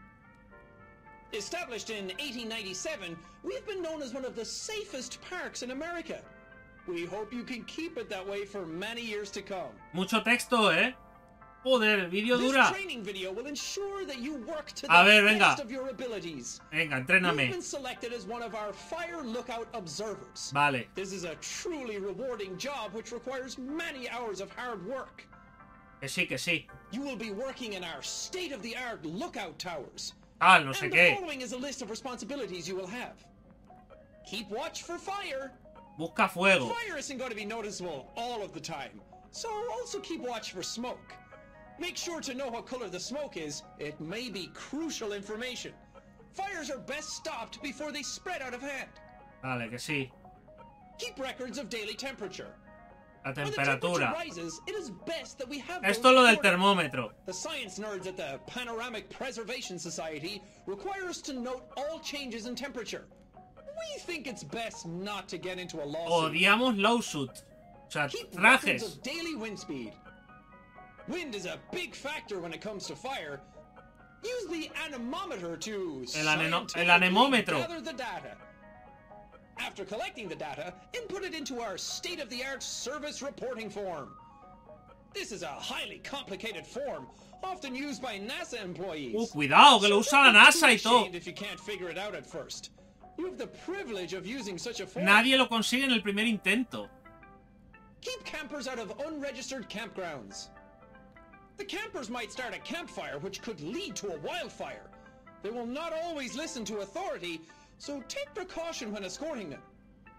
Established in 1897, we've been known as one of the safest parks in America. We hope you can keep it that way for many years to come. Mucho texto, ¿eh? Joder, el vídeo dura. This training video will ensure that you work to A ver, the venga. best of your abilities. Venga, You've entréname. been selected as one of our fire lookout observers. Vale. This is a truly rewarding job which requires many hours of hard work. Que sí, que sí. You will be working in our state-of-the-art lookout towers. Tal, no sé And the qué. following is a list of responsibilities you will have. Keep watch for fire. Busca fuego. Fire isn't going to be noticeable all of the time, so also keep watch for smoke. Make sure to know what color the smoke is. It may be crucial information. Fires are best stopped before they spread out of hand. Vale, que sí. Keep records of daily temperature. La When the temperature temperatura. rises, it is best that we have Esto es lo those del recorded. termómetro. The science nerds at the Panoramic Preservation Society require us to note all changes in temperature. We think it's best not to get into a lawsuit. Odiamos lawsuit. O sea, Keep records trajes. of daily wind speed. Wind is a big factor when it comes to fire. Use the anemometer to El anemómetro. gather the data. After collecting the data, input it into our state-of-the-art service reporting form. This is a highly complicated form, often used by NASA employees. Cuidado, que lo usa la NASA y todo. If you can't figure it out at first. You have the privilege of using such a form. Nadie lo consigue en el primer intento. Keep campers out of unregistered campgrounds. The campers might start a campfire which could lead to a wildfire. They will not always listen to authority, so take precaution when escorting them.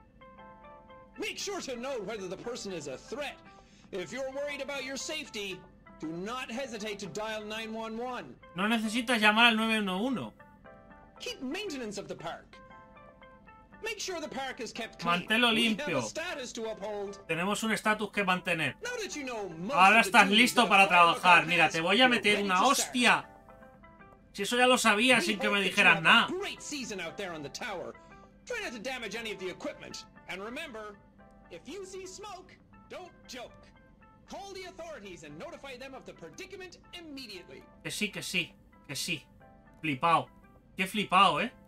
Make sure to note whether the person is a threat. If you're worried about your safety, do not hesitate to dial 911. No necesitas llamar al 911. Keep maintenance of the park. Make sure the park is kept clean. Manténlo We have limpio. a status to uphold. Tenemos un estatus que mantener. Now that you know most Ahora of the estás duties listo that a para fire lookout trabajar. Mira, has, te voy a you're meter ready una to start. hostia. Si eso ya lo sabía We sin que hope me that you dijeras have nada. a great season out there on the tower. Try not to damage any of the equipment. And remember, if you see smoke, don't joke. Call the authorities and notify them of the predicament immediately. Que sí, que sí, que sí. Flipao. Qué flipao, ¿eh?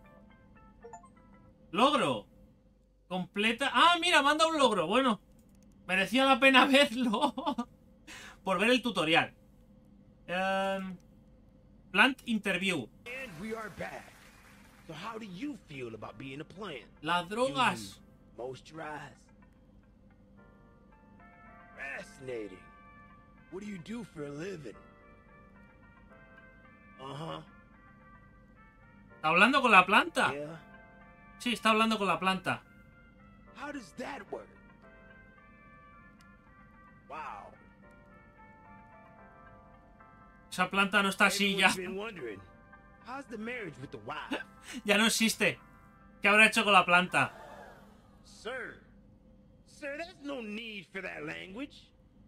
Logro. Completa. Ah, mira, manda un logro. Bueno, merecía la pena verlo. Por ver el tutorial. Plant interview. And we are back. So how do you feel about being a plant? Las drogas. Moisturize. Fascinating. What do you do for a living? Uh-huh. ¿Está hablando con la planta? Yeah. Sí, está hablando con la planta. How does that work? Wow. Esa planta no está así ya. Everyone's been wondering, how's the marriage with the wife? Ya no existe. ¿Qué habrá hecho con la planta? Sir, there's no need for that language.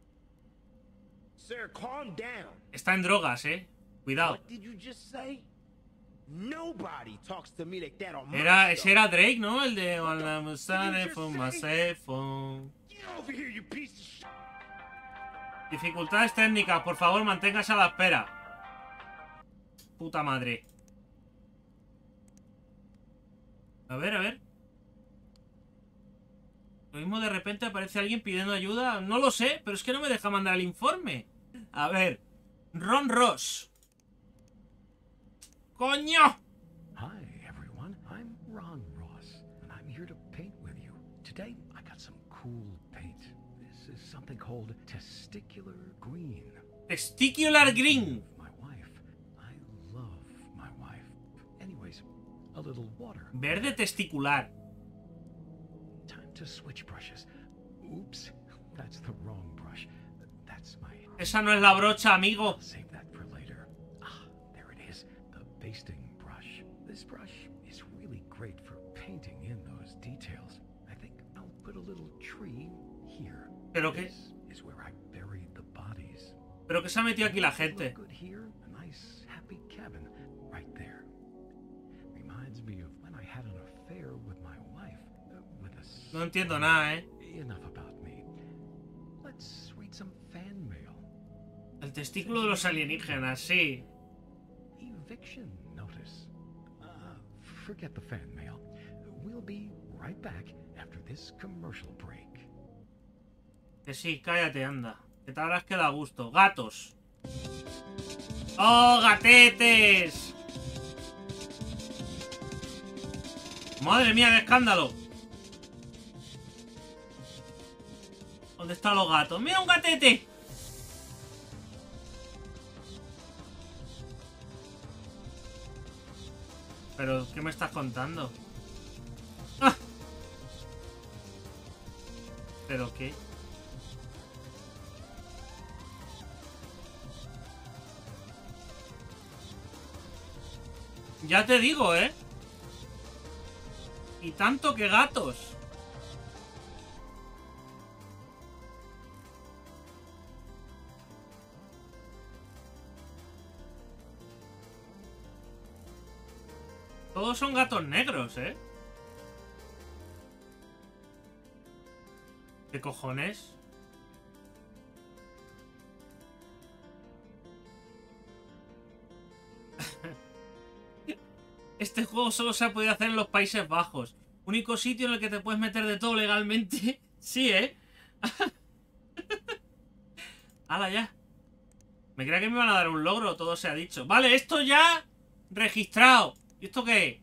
Sir, calm down. Está en drogas, Cuidado. What did you just say? Nobody talks to me like that on my Ese show. era Drake, ¿no? El de On la Musane from my cell phone. Get over here, you piece of shit. Dificultades técnicas, por favor, manténgase a la espera. Puta madre. A ver, a ver. Lo mismo de repente aparece alguien pidiendo ayuda. No lo sé, pero es que no me deja mandar el informe. A ver. Ron Ross. ¡Coño! Hi, everyone. I'm Ron Ross, and I'm here to paint with you. Today, I got some cool paint. This is something called testicular green. Testicular green. My wife. I love my wife. Anyways, a little water. Verde testicular. Time to switch brushes. Oops, that's the wrong brush. That's my... Esa no es la brocha, amigo. I'll save that for later. Ah, there it is. The basting brush. This brush is really great for painting in those details. I think I'll put a little tree here. Pero que... This is where I buried the bodies. Pero que se ha metido aquí la gente. Good here, a nice happy cabin right there. Reminds me of when I had an affair with my wife. With a... No entiendo nada, Enough about me. Let's read some fan mail. El testículo de los alienígenas, sí. Eviction notice. Forget the fan mail. We'll be right back after this commercial break. Que sí, cállate, anda. Que te habrás quedado a gusto. Gatos. ¡Oh, gatetes! ¡Madre mía, qué escándalo! ¿Dónde están los gatos? ¡Mira un gatete! ¿Pero qué me estás contando? ¡Ah! ¿Pero qué? Ya te digo, ¿eh? Y tanto que gatos. Todos son gatos negros, ¿eh? ¿Qué cojones? Este juego solo se ha podido hacer en los Países Bajos. Único sitio en el que te puedes meter de todo legalmente. Sí, ¿eh? ¡Hala, ya! Me creía que me iban a dar un logro, todo se ha dicho. Vale, esto ya registrado. ¿Y esto qué?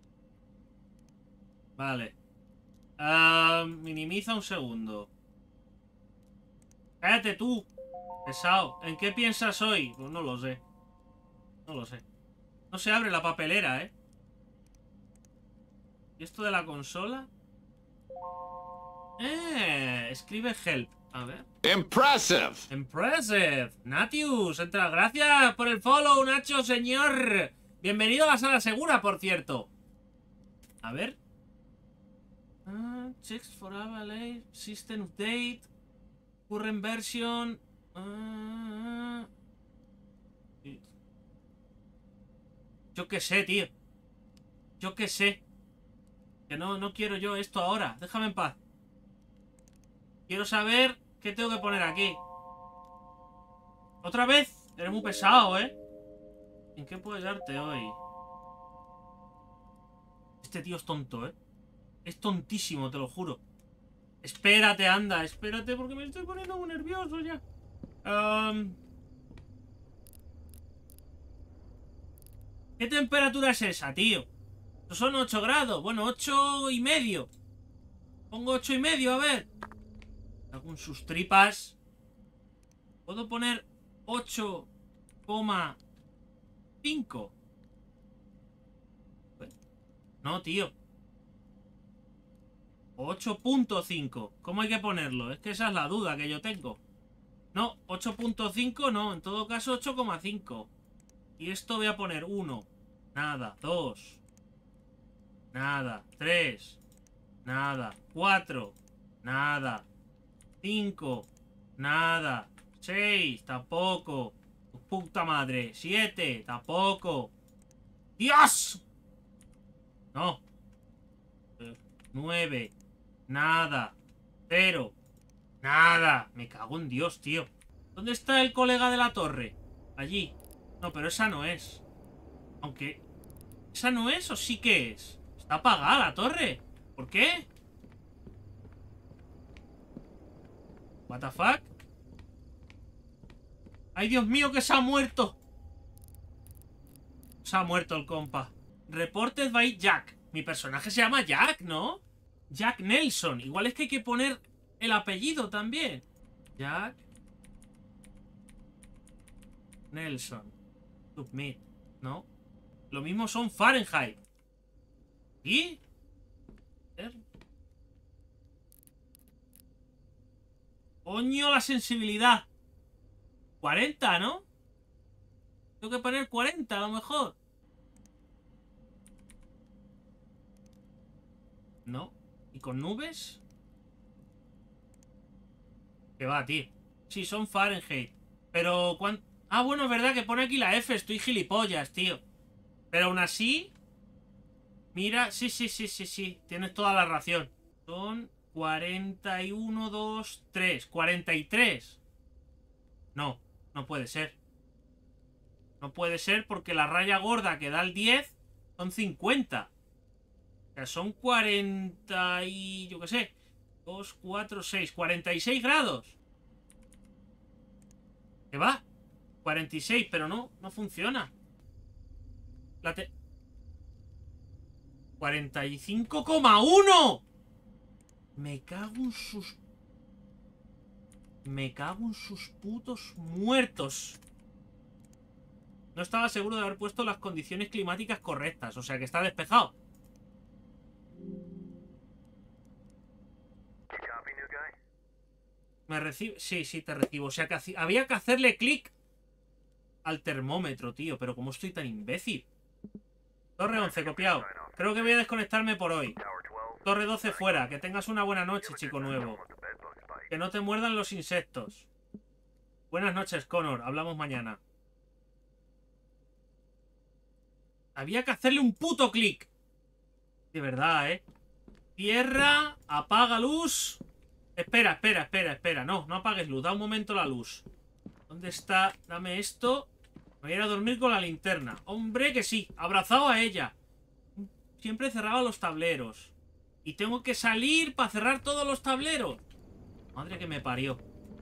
Vale. Minimiza un segundo. Cállate tú, pesado. ¿En qué piensas hoy? Pues no lo sé. No lo sé. No se abre la papelera, ¿eh? ¿Y esto de la consola? Escribe help. A ver. Impressive. Impressive. Natius, entra. Gracias por el follow, Nacho, señor. Bienvenido a la sala segura, por cierto. A ver. Checks for Avalanche. System update. Current version. Yo qué sé, tío. Yo qué sé. Que no quiero yo esto ahora. Déjame en paz. Quiero saber qué tengo que poner aquí. ¿Otra vez? Eres muy pesado, ¿eh? ¿En qué puedo ayudarte hoy? Este tío es tonto, ¿eh? Es tontísimo, te lo juro. Espérate, anda. Espérate porque me estoy poniendo muy nervioso ya. ¿Qué temperatura es esa, tío? Son 8 grados. Bueno, 8,5. Pongo 8,5, a ver. Con sus tripas. ¿Puedo poner 8,5? No, tío. 8,5. ¿Cómo hay que ponerlo? Es que esa es la duda que yo tengo. No, 8,5 no. En todo caso, 8,5. Y esto voy a poner 1. Nada. 2. Nada. 3. Nada. 4. Nada. 5. Nada. 6. Tampoco. Puta madre. 7. Tampoco. ¡Dios! No. 9. Nada. 0. Nada. Me cago en Dios, tío. ¿Dónde está el colega de la torre? Allí. No, pero esa no es. Aunque... ¿esa no es o sí que es? Está apagada la torre. ¿Por qué? What the fuck? ¡Ay, Dios mío, que se ha muerto! Se ha muerto el compa. Reported by Jack. Mi personaje se llama Jack, ¿no? Jack Nelson. Igual es que hay que poner el apellido también. Jack Nelson. Submit, ¿no? Lo mismo son Fahrenheit. ¿Y? Coño, la sensibilidad. 40, ¿no? Tengo que poner 40 a lo mejor. No. ¿Y con nubes? ¿Qué va, tío? Sí, son Fahrenheit. Pero, ¿cuánto? Ah, bueno, es verdad que pone aquí la F. Estoy gilipollas, tío. Pero aún así... Mira, sí. Tienes toda la razón. Son 41, 2, 3. 43. No, no puede ser. No puede ser porque la raya gorda que da el 10 son 50. O sea, son 40 y... yo qué sé. 2, 4, 6. 46 grados. ¿Qué va? 46, pero no funciona. 45,1. Me cago en sus... Me cago en sus putos muertos. No estaba seguro de haber puesto las condiciones climáticas correctas. O sea que está despejado. ¿Me recibe? Sí, te recibo. O sea que había que hacerle clic al termómetro, tío. Pero ¿cómo estoy tan imbécil? Torre 11, copiado. Creo que voy a desconectarme por hoy. Torre 12 fuera. Que tengas una buena noche, chico nuevo. Que no te muerdan los insectos. Buenas noches, Connor. Hablamos mañana. Había que hacerle un puto clic. De verdad, ¿eh? Tierra, apaga luz. Espera. No apagues luz. Da un momento la luz. ¿Dónde está? Dame esto. Me voy a ir a dormir con la linterna. Hombre, que sí. Abrazado a ella. Siempre cerraba los tableros. Y tengo que salir para cerrar todos los tableros. Madre que me parió.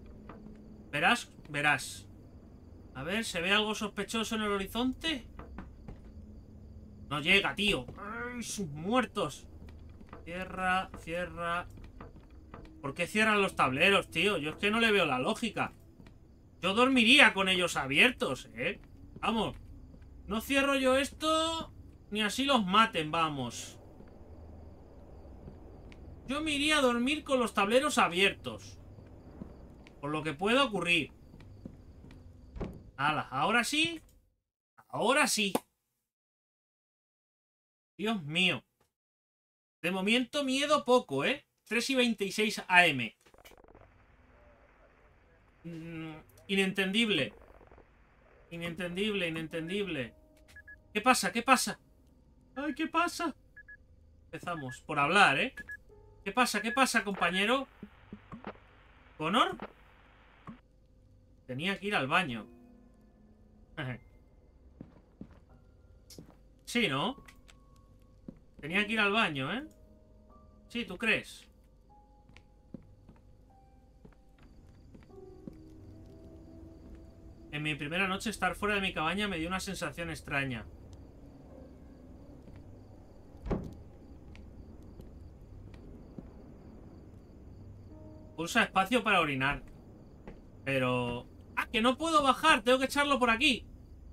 Verás. A ver, ¿se ve algo sospechoso en el horizonte? No llega, tío. ¡Ay, sus muertos! Cierra. ¿Por qué cierran los tableros, tío? Yo es que no le veo la lógica. Yo dormiría con ellos abiertos, ¿eh? Vamos. No cierro yo esto ni así los maten, vamos. Yo me iría a dormir con los tableros abiertos. Por lo que pueda ocurrir. ¡Hala! Ahora sí. Ahora sí. Dios mío. De momento miedo poco, ¿eh? 3:26 AM. Inentendible. Inentendible. ¿Qué pasa? Ay, ¿qué pasa? Empezamos por hablar, ¿eh? ¿Qué pasa, compañero? ¿Connor? Tenía que ir al baño. Sí, ¿no? Tenía que ir al baño, ¿eh? Sí, ¿tú crees? En mi primera noche estar fuera de mi cabaña me dio una sensación extraña. Pulsa espacio para orinar. Pero... ¡ah, que no puedo bajar! Tengo que echarlo por aquí.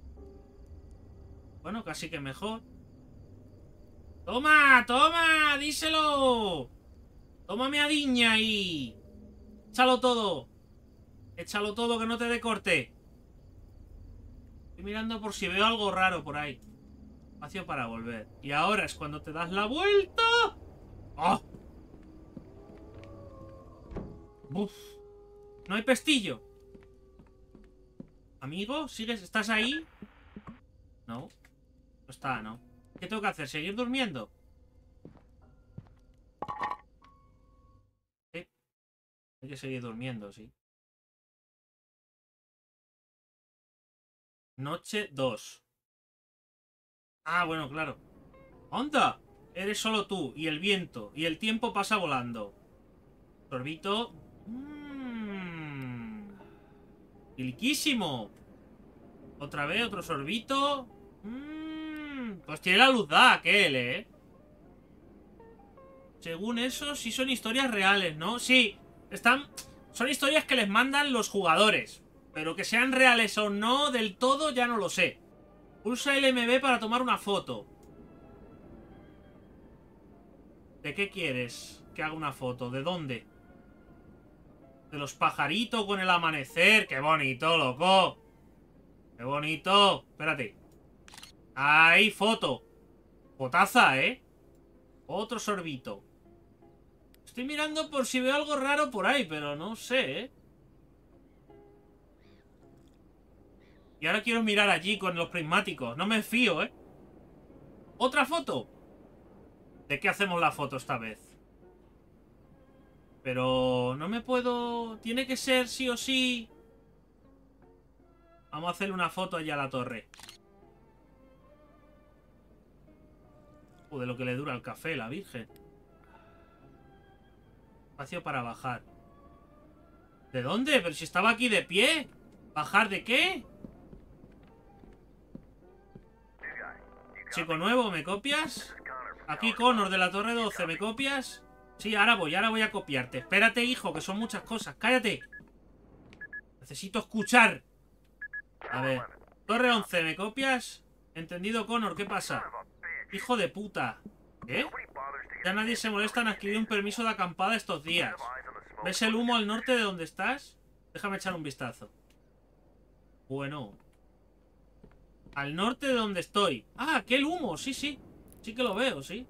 Bueno, casi que mejor. ¡Toma! ¡Díselo! ¡Tómame a diña y... échalo todo! Échalo todo, que no te dé corte. Estoy mirando por si veo algo raro por ahí. Espacio para volver. Y ahora es cuando te das la vuelta. ¡Oh! ¡Buf! No hay pestillo. Amigo, ¿sigues? ¿Estás ahí? No. No está, ¿no? ¿Qué tengo que hacer? ¿Seguir durmiendo? Sí. Hay que seguir durmiendo, sí. Noche 2. Ah, bueno, claro. ¡Onda! Eres solo tú, y el viento, y el tiempo pasa volando. Sorbito. Riquísimo. Otra vez, otro sorbito. Pues tiene la luz da aquel, ¿eh? Según eso, sí son historias reales, ¿no? Sí, son historias que les mandan los jugadores. Pero que sean reales o no del todo, ya no lo sé. Pulsa LMB para tomar una foto. ¿De qué quieres que haga una foto? ¿De dónde? De los pajaritos con el amanecer. ¡Qué bonito, loco! ¡Qué bonito! Espérate. ¡Ahí, foto! Fotaza, ¿eh? Otro sorbito. Estoy mirando por si veo algo raro por ahí, pero no sé, ¿eh? Y ahora quiero mirar allí con los prismáticos. No me fío, ¿eh? ¿Otra foto? ¿De qué hacemos la foto esta vez? Pero no me puedo... Tiene que ser sí o sí. Vamos a hacerle una foto allá a la torre. De lo que le dura el café, la virgen. Espacio para bajar. ¿De dónde? Pero si estaba aquí de pie. ¿Bajar de qué? Chico nuevo, ¿me copias? Aquí Connor de la Torre 12, ¿me copias? Sí, ahora voy a copiarte. Espérate, hijo, que son muchas cosas. ¡Cállate! Necesito escuchar. A ver. Torre 11, ¿me copias? Entendido, Connor, ¿qué pasa? Hijo de puta. ¿Qué? Ya nadie se molesta en adquirir un permiso de acampada estos días. ¿Ves el humo al norte de donde estás? Déjame echar un vistazo. Bueno. Al norte de donde estoy. Ah, aquel humo, sí, sí. Sí que lo veo, sí.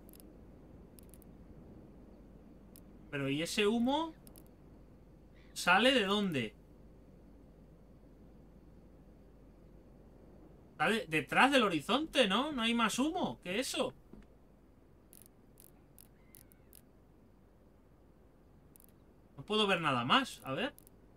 Pero ¿y ese humo? ¿Sale de dónde? ¿Sale detrás del horizonte, no? No hay más humo que eso. No puedo ver nada más. A ver.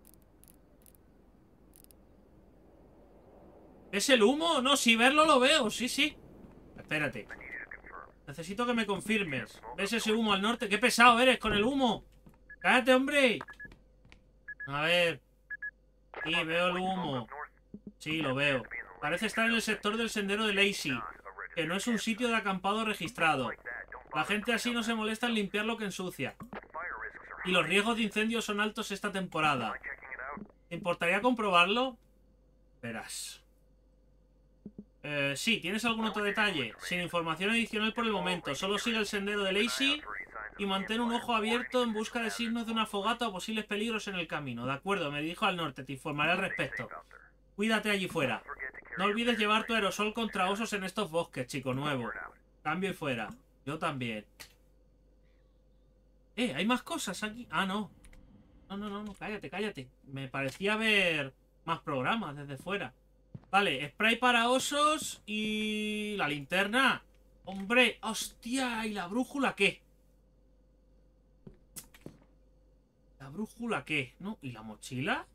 ¿Es el humo? No, si verlo lo veo. Sí, sí. Espérate. Necesito que me confirmes. ¿Ves ese humo al norte? ¡Qué pesado eres con el humo! ¡Cállate, hombre! A ver. Sí, veo el humo. Sí, lo veo. Parece estar en el sector del sendero de Lacey, que no es un sitio de acampado registrado. La gente así no se molesta en limpiar lo que ensucia. Y los riesgos de incendios son altos esta temporada. ¿Te importaría comprobarlo? Verás. Sí, ¿tienes algún otro detalle? Sin información adicional por el momento. Solo sigue el sendero de Lacey y mantén un ojo abierto en busca de signos de una fogata o posibles peligros en el camino. De acuerdo, me dirijo al norte. Te informaré al respecto. Cuídate allí fuera. No olvides llevar tu aerosol contra osos en estos bosques, chico nuevo. Cambio y fuera. Yo también. ¿Hay más cosas aquí? Ah, no. No, cállate, cállate. Me parecía ver más programas desde fuera. Vale, spray para osos y la linterna. Hombre, hostia, ¿y la brújula qué? ¿La brújula qué? ¿No? ¿Y la mochila?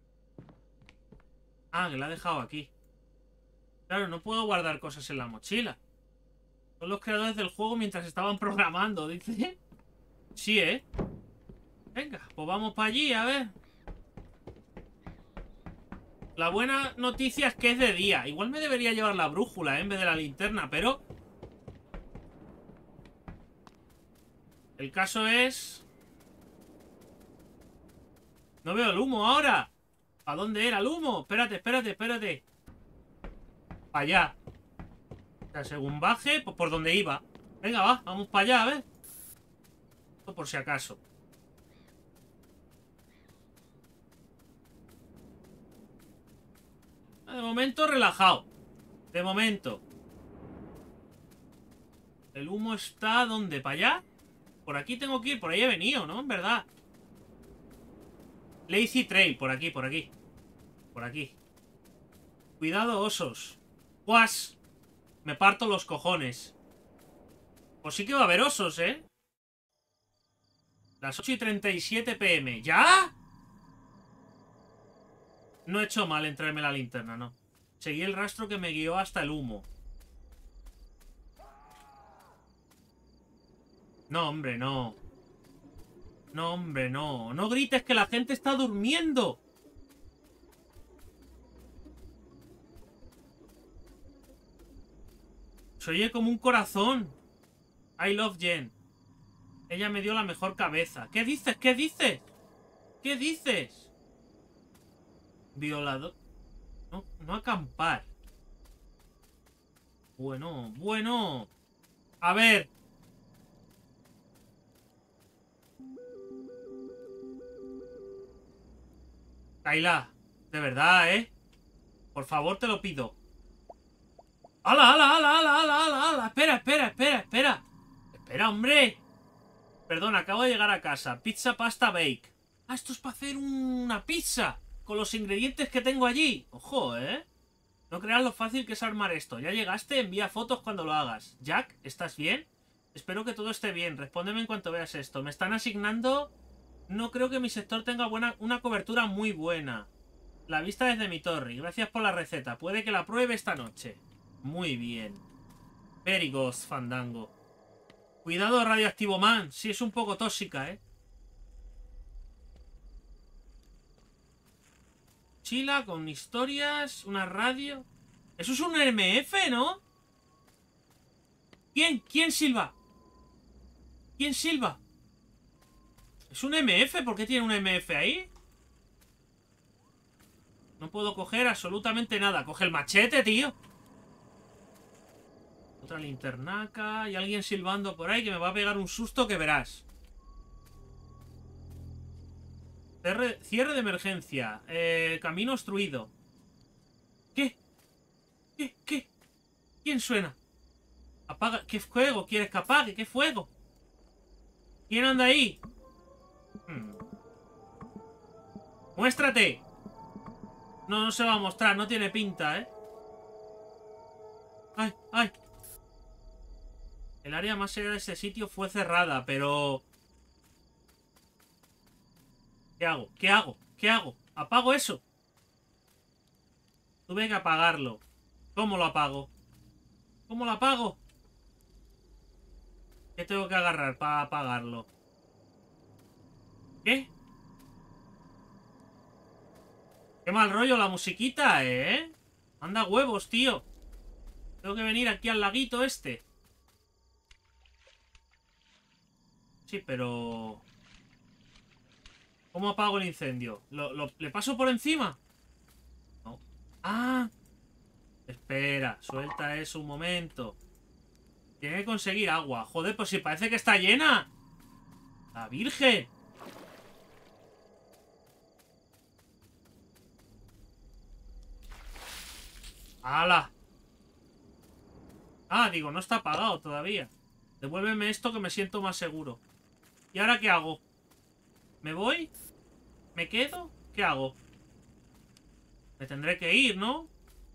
Ah, que la he dejado aquí. Claro, no puedo guardar cosas en la mochila. Son los creadores del juego mientras estaban programando, dice. Sí, ¿eh? Venga, pues vamos para allí, a ver. La buena noticia es que es de día. Igual me debería llevar la brújula, en vez de la linterna, pero... El caso es... No veo el humo ahora. ¿A dónde era el humo? Espérate. Para allá. O sea, según baje, pues por donde iba. Venga, va, vamos para allá, a ver. Esto por si acaso. De momento, relajado. De momento. El humo está... ¿Dónde? ¿Para allá? Por aquí tengo que ir. Por ahí he venido, ¿no? En verdad. Lazy Trail. Por aquí. Por aquí. Cuidado, osos. ¡Guas! Me parto los cojones. Pues sí que va a haber osos, ¿eh? Las 8:37 PM. ¿Ya? No he hecho mal en traerme la linterna, no. Seguí el rastro que me guió hasta el humo. No, hombre, no. No, hombre, no. No grites que la gente está durmiendo. Se oye como un corazón. I love Jen. Ella me dio la mejor cabeza. ¿Qué dices? ¿Qué dices? ¿Qué dices? Violador. No, no acampar. Bueno, bueno. A ver. Kayla, de verdad, ¿eh? Por favor, te lo pido. ¡Hala, hala, hala, hala, hala, hala, hala! Espera, espera, espera, espera. Espera, hombre. Perdón, acabo de llegar a casa. Pizza, pasta, bake. Ah, esto es para hacer una pizza. Con los ingredientes que tengo allí. Ojo, ¿eh? No creas lo fácil que es armar esto. ¿Ya llegaste? Envía fotos cuando lo hagas. Jack, ¿estás bien? Espero que todo esté bien. Respóndeme en cuanto veas esto. Me están asignando... No creo que mi sector tenga una cobertura muy buena. La vista desde mi torre. Gracias por la receta. Puede que la pruebe esta noche. Muy bien. Very good, Fandango. Cuidado, radioactivo man. Sí, es un poco tóxica, ¿eh? Chila con historias. Una radio. Eso es un MF, ¿no? ¿Quién? ¿Quién silba? ¿Quién silba? ¿Es un MF? ¿Por qué tiene un MF ahí? No puedo coger absolutamente nada. Coge el machete, tío. Otra linternaca. Y alguien silbando por ahí que me va a pegar un susto que verás. Cierre de emergencia. Camino obstruido. ¿Qué? ¿Qué? ¿Qué? ¿Quién suena? Apaga. ¿Qué fuego quieres que apague? ¿Qué fuego? ¿Quién anda ahí? ¡Muéstrate! No, no se va a mostrar, no tiene pinta, ¿eh? ¡Ay, ay! El área más allá de ese sitio fue cerrada, pero... ¿Qué hago? ¿Qué hago? ¿Qué hago? ¿Apago eso? Tuve que apagarlo. ¿Cómo lo apago? ¿Cómo lo apago? ¿Qué tengo que agarrar para apagarlo? ¿Qué? Qué mal rollo la musiquita, ¿eh? Anda huevos, tío. Tengo que venir aquí al laguito este. Sí, pero... ¿Cómo apago el incendio? ¿Le paso por encima? No. ¡Ah! Espera, suelta eso un momento. Tiene que conseguir agua. Joder, pues si parece que está llena. ¡La Virgen! ¡Hala! Ah, digo, no está apagado todavía. Devuélveme esto que me siento más seguro. ¿Y ahora qué hago? ¿Me voy? ¿Me quedo? ¿Qué hago? Me tendré que ir, ¿no?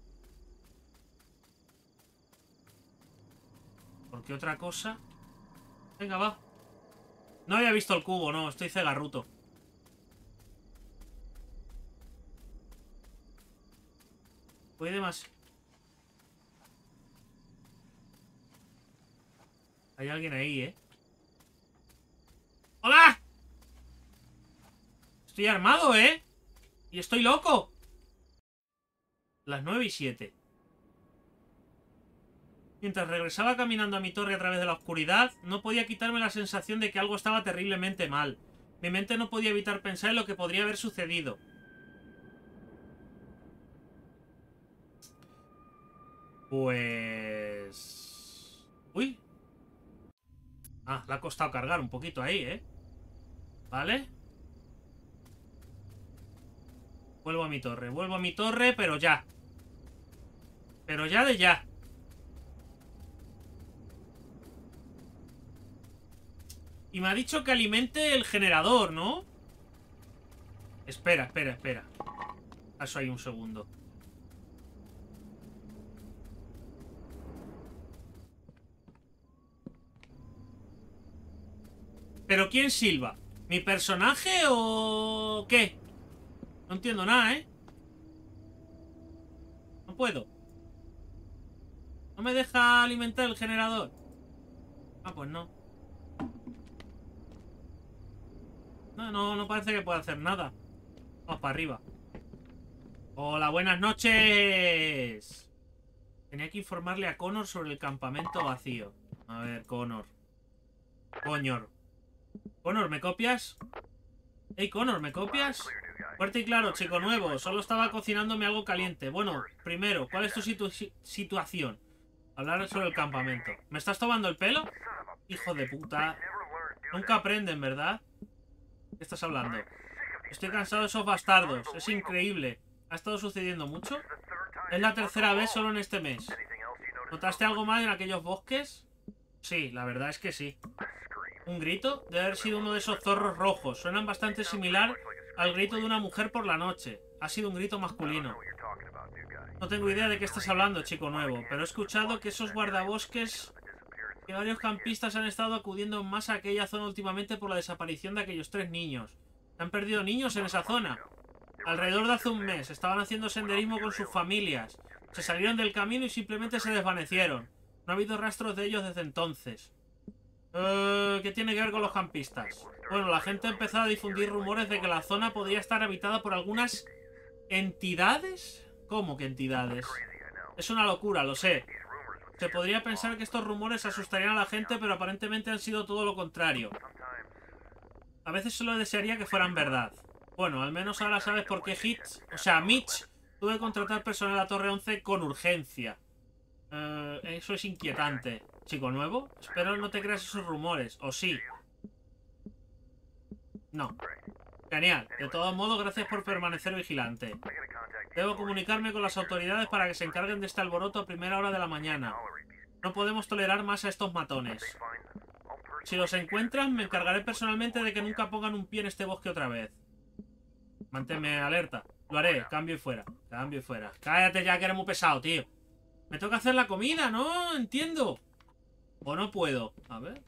¿Por qué otra cosa? Venga, va. No había visto el cubo, no. Estoy cegarruto. Puede más. Hay alguien ahí, ¿eh? ¡Hola! Estoy armado, ¿eh? Y estoy loco. Las 9:07. Mientras regresaba caminando a mi torre a través de la oscuridad, no podía quitarme la sensación de que algo estaba terriblemente mal. Mi mente no podía evitar pensar en lo que podría haber sucedido. Pues... Uy. Ah, le ha costado cargar un poquito ahí, ¿eh? ¿Vale? Vuelvo a mi torre, pero ya. Pero ya de ya. Y me ha dicho que alimente el generador, ¿no? Espera, espera, espera. Eso hay un segundo. ¿Pero quién silba? ¿Mi personaje o qué? No entiendo nada, ¿eh? No puedo. ¿No me deja alimentar el generador? Ah, pues no. No parece que pueda hacer nada. Vamos para arriba. Hola, buenas noches. Tenía que informarle a Connor sobre el campamento vacío. A ver, Connor. Connor, ¿me copias? Hey, Connor, ¿me copias? Fuerte y claro, chico nuevo. Solo estaba cocinándome algo caliente. Bueno, primero, ¿cuál es tu situación? Hablar sobre el campamento. ¿Me estás tomando el pelo? Hijo de puta. Nunca aprenden, ¿verdad? ¿Qué estás hablando? Estoy cansado de esos bastardos. Es increíble. ¿Ha estado sucediendo mucho? Es la tercera vez solo en este mes. ¿Notaste algo mal en aquellos bosques? Sí, la verdad es que sí. ¿Un grito? Debe haber sido uno de esos zorros rojos. Suenan bastante similar al grito de una mujer por la noche. Ha sido un grito masculino. No tengo idea de qué estás hablando, chico nuevo, pero he escuchado que esos guardabosques... que varios campistas han estado acudiendo más a aquella zona últimamente por la desaparición de aquellos 3 niños. Se han perdido niños en esa zona. Alrededor de hace un mes estaban haciendo senderismo con sus familias. Se salieron del camino y simplemente se desvanecieron. No ha habido rastros de ellos desde entonces. ¿Qué tiene que ver con los campistas? Bueno, la gente ha empezado a difundir rumores de que la zona podría estar habitada por algunas entidades. ¿Cómo que entidades? Es una locura, lo sé. Se podría pensar que estos rumores asustarían a la gente, pero aparentemente han sido todo lo contrario. A veces solo desearía que fueran verdad. Bueno, al menos ahora sabes por qué Mitch tuvo que contratar personal a la Torre 11 con urgencia. Eso es inquietante. ¿Chico nuevo? Espero no te creas esos rumores. ¿O sí? No. Genial. De todos modos, gracias por permanecer vigilante. Debo comunicarme con las autoridades para que se encarguen de este alboroto a primera hora de la mañana. No podemos tolerar más a estos matones. Si los encuentran, me encargaré personalmente de que nunca pongan un pie en este bosque otra vez. Manténme alerta. Lo haré. Cambio y fuera. Cambio y fuera. Cállate ya, que eres muy pesado, tío. Me toca hacer la comida, ¿no? Entiendo. O no puedo. A ver.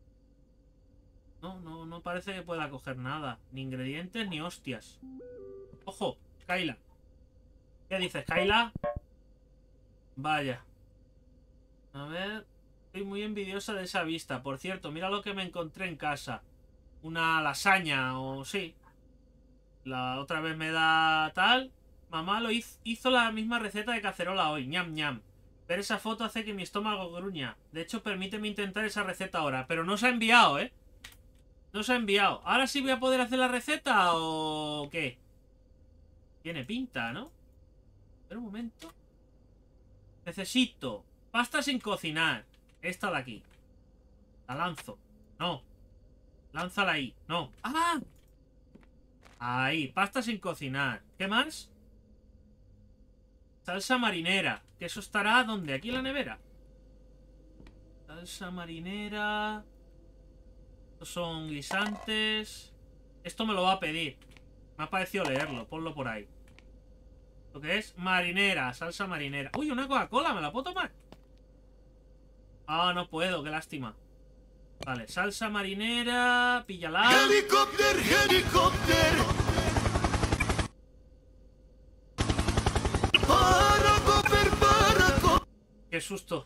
No parece que pueda coger nada. Ni ingredientes ni hostias. Ojo, Kyla. ¿Qué dices, Kyla? Vaya. A ver. Estoy muy envidiosa de esa vista. Por cierto, mira lo que me encontré en casa. Una lasaña o sí. La otra vez me da tal. Mamá lo hizo la misma receta de cacerola hoy. Ñam, ñam. Ver esa foto hace que mi estómago gruña. De hecho, permíteme intentar esa receta ahora. Pero no se ha enviado, ¿eh? No se ha enviado. ¿Ahora sí voy a poder hacer la receta o qué? Tiene pinta, ¿no? Espera un momento. Necesito pasta sin cocinar. Esta de aquí. La lanzo. No. Lánzala ahí. No. ¡Ah! Ahí. Pasta sin cocinar. ¿Qué más? Salsa marinera. Que eso estará ¿dónde? Aquí en la nevera. Salsa marinera. Estos son guisantes. Esto me lo va a pedir. Me ha parecido leerlo. Ponlo por ahí. ¿Lo que es? Marinera. Salsa marinera. Uy, una Coca-Cola. ¿Me la puedo tomar? Ah, no puedo. Qué lástima. Vale. Salsa marinera. Píllala. ¡Helicóptero, helicóptero! ¡Qué susto!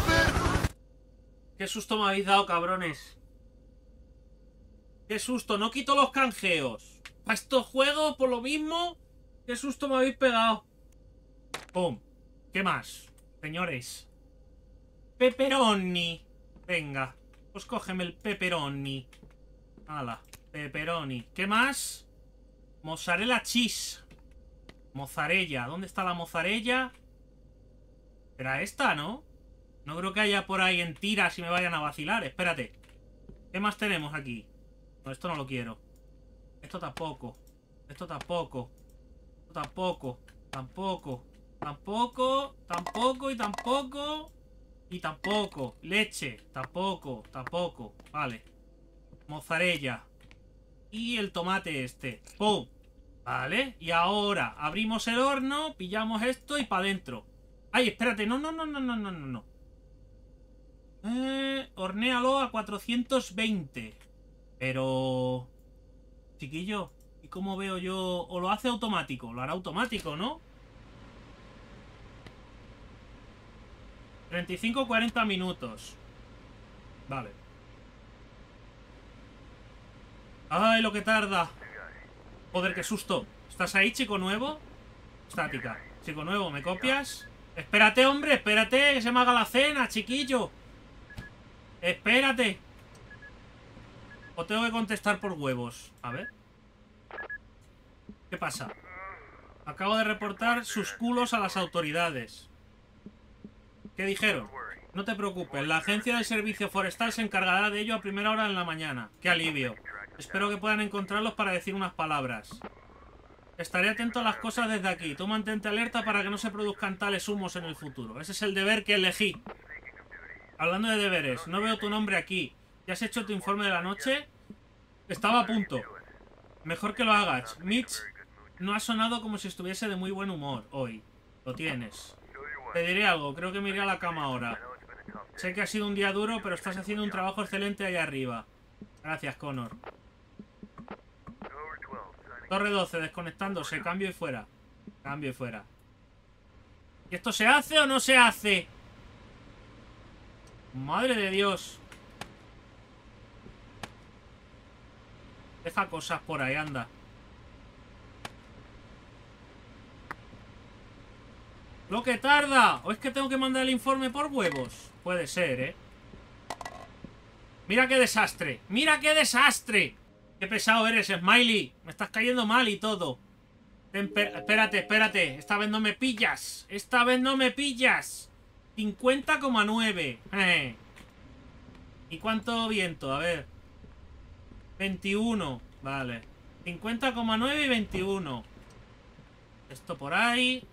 ¡Qué susto me habéis dado, cabrones! ¡Qué susto! ¡No quito los canjeos! ¿Para estos juegos, por lo mismo? ¡Qué susto me habéis pegado! ¡Pum! ¿Qué más? Señores. ¡Pepperoni! Venga. Pues cógeme el pepperoni. ¡Hala! Pepperoni. ¿Qué más? Mozzarella cheese. Mozzarella. ¿Dónde está la mozzarella? Era esta, ¿no? No creo que haya por ahí en tiras y me vayan a vacilar. Espérate. ¿Qué más tenemos aquí? No, esto no lo quiero. Esto tampoco. Esto tampoco. Esto tampoco. Tampoco. Tampoco. Tampoco y tampoco. Y tampoco. Leche. Tampoco. Tampoco. Vale. Mozzarella. Y el tomate este. ¡Pum! Vale. Y ahora abrimos el horno, pillamos esto y para adentro. ¡Ay, espérate! No. Hornéalo a 420. Pero... chiquillo, ¿y cómo veo yo? ¿O lo hace automático? Lo hará automático, ¿no? 35-40 minutos. Vale. ¡Ay, lo que tarda! Joder, qué susto. ¿Estás ahí, chico nuevo? Estática. Chico nuevo, ¿me copias? Espérate, hombre, espérate, que se me haga la cena, chiquillo. Espérate. O tengo que contestar por huevos. A ver. ¿Qué pasa? Acabo de reportar sus culos a las autoridades. ¿Qué dijeron? No te preocupes, la agencia del servicio forestal se encargará de ello a primera hora de la mañana. ¡Qué alivio! Espero que puedan encontrarlos para decir unas palabras. Estaré atento a las cosas desde aquí. Tú mantente alerta para que no se produzcan tales humos en el futuro. Ese es el deber que elegí. Hablando de deberes, no veo tu nombre aquí. ¿Ya has hecho tu informe de la noche? Estaba a punto. Mejor que lo hagas. Mitch no ha sonado como si estuviese de muy buen humor hoy. Lo tienes. Te diré algo, creo que me iré a la cama ahora. Sé que ha sido un día duro, pero estás haciendo un trabajo excelente ahí arriba. Gracias, Connor. Torre 12, desconectándose. Cambio y fuera. Cambio y fuera. ¿Y esto se hace o no se hace? Madre de Dios. Deja cosas por ahí, anda. Lo que tarda. ¿O es que tengo que mandar el informe por huevos? Puede ser, ¿eh? Mira qué desastre. Mira qué desastre. Qué pesado eres, Smiley. Me estás cayendo mal y todo. Espérate, espérate. Esta vez no me pillas. Esta vez no me pillas. 50,9. ¿Y cuánto viento? A ver. 21. Vale. 50,9 y 21. Esto por ahí.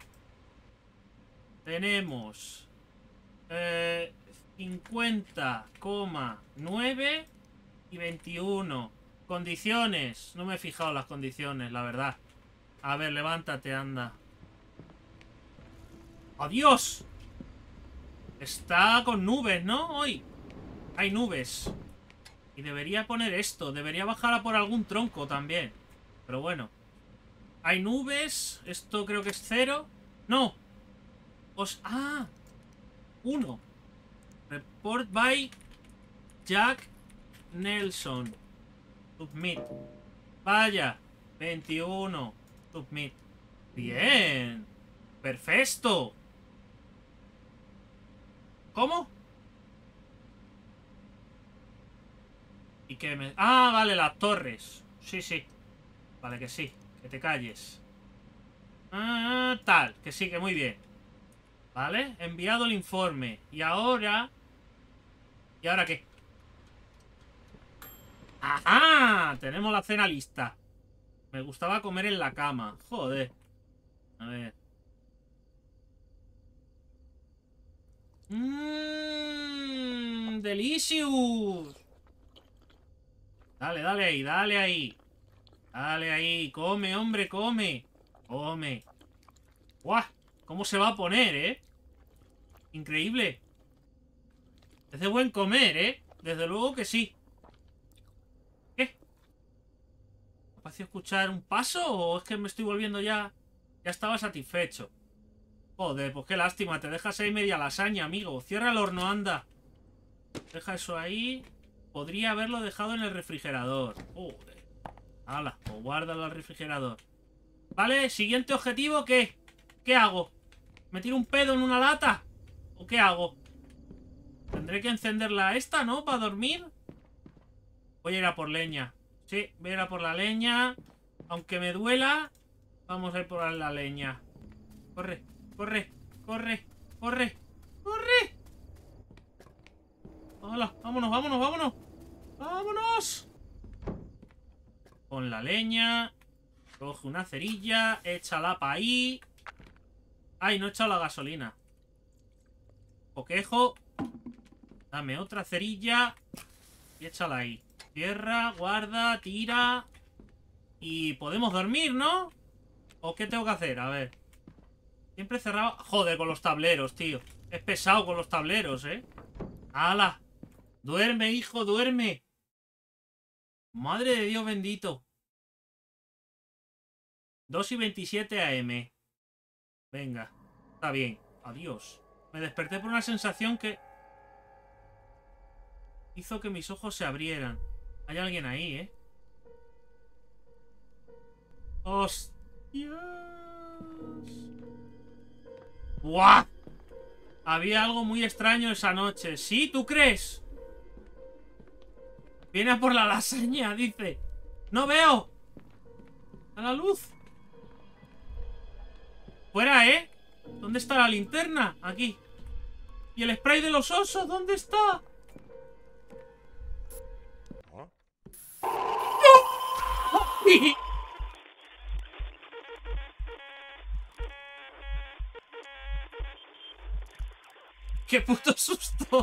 Tenemos 50,9 y 21. Condiciones. No me he fijado en las condiciones, la verdad. A ver, levántate, anda. ¡Adiós! Está con nubes, ¿no? Hoy hay nubes. Y debería poner esto. Debería bajar a por algún tronco también. Pero bueno. Hay nubes. Esto creo que es 0. ¡No! ¡Ah! 1. Report by Jack Nelson. Submit. Vaya. 21. Submit. Bien. Perfecto. ¿Cómo? ¿Y qué me...? Ah, vale, las torres. Sí, sí. Vale, que sí. Que te calles. Tal. Que sí, que muy bien. Vale, enviado el informe. Y ahora... ¿Y ahora qué? ¡Ajá! Tenemos la cena lista. Me gustaba comer en la cama. Joder. A ver. Delicious. Dale, dale ahí, dale ahí. Dale ahí. Come, hombre, come. Come. ¡Guau! ¿Cómo se va a poner, eh? Increíble. Es de buen comer, ¿eh? Desde luego que sí. ¿Qué? ¿Me pareció escuchar un paso o es que me estoy volviendo ya... Ya estaba satisfecho? Joder, pues qué lástima. Te dejas ahí media lasaña, amigo. Cierra el horno, anda. Deja eso ahí. Podría haberlo dejado en el refrigerador. Joder. Hala, pues guárdalo al refrigerador. Vale, siguiente objetivo, ¿qué? ¿Qué hago? ¿Me tiro un pedo en una lata? ¿O qué hago? Tendré que encenderla esta, ¿no? Para dormir. Voy a ir a por leña. Sí, voy a ir a por la leña. Aunque me duela, vamos a ir por la leña. Corre, corre, corre, corre, corre. ¡Hala! ¡Vámonos, vámonos, vámonos! ¡Vámonos! Con la leña. Coge una cerilla. Échala para ahí. Ay, no he echado la gasolina. Coquejo. Dame otra cerilla. Y échala ahí. Cierra, guarda, tira. Y podemos dormir, ¿no? ¿O qué tengo que hacer? A ver. Siempre cerrado. Joder, con los tableros, tío. Es pesado con los tableros, ¿eh? ¡Hala! Duerme, hijo, duerme. Madre de Dios bendito. 2:27 AM. Venga, está bien. Adiós. Me desperté por una sensación que hizo que mis ojos se abrieran. Hay alguien ahí, ¿eh? ¡Hostias! ¡Buah! Había algo muy extraño esa noche. ¿Sí? ¿Tú crees? Viene a por la lasaña, dice. ¡No veo! ¡A la luz! ¡Fuera, eh! ¿Dónde está la linterna? Aquí. ¿Y el spray de los osos? ¿Dónde está? ¡No! ¡Qué puto susto!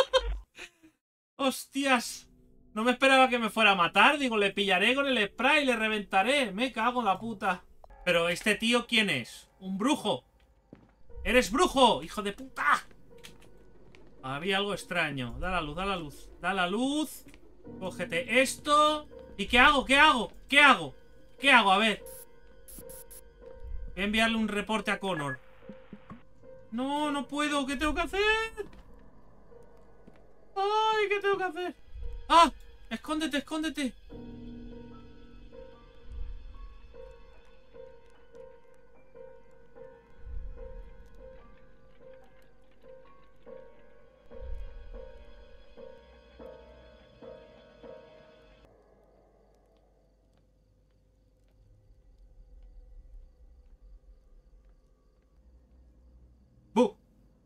¡Hostias! No me esperaba que me fuera a matar. Digo, le pillaré con el spray y le reventaré. Me cago en la puta. Pero ¿este tío quién es? ¡Un brujo! ¡Eres brujo, hijo de puta! Había algo extraño. Da la luz, da la luz. Da la luz. Cógete esto. ¿Y qué hago? ¿Qué hago? ¿Qué hago? ¿Qué hago? A ver. Voy a enviarle un reporte a Connor. No, no puedo. ¿Qué tengo que hacer? ¡Ay! ¿Qué tengo que hacer? ¡Ah! ¡Escóndete, escóndete! ¡Bu!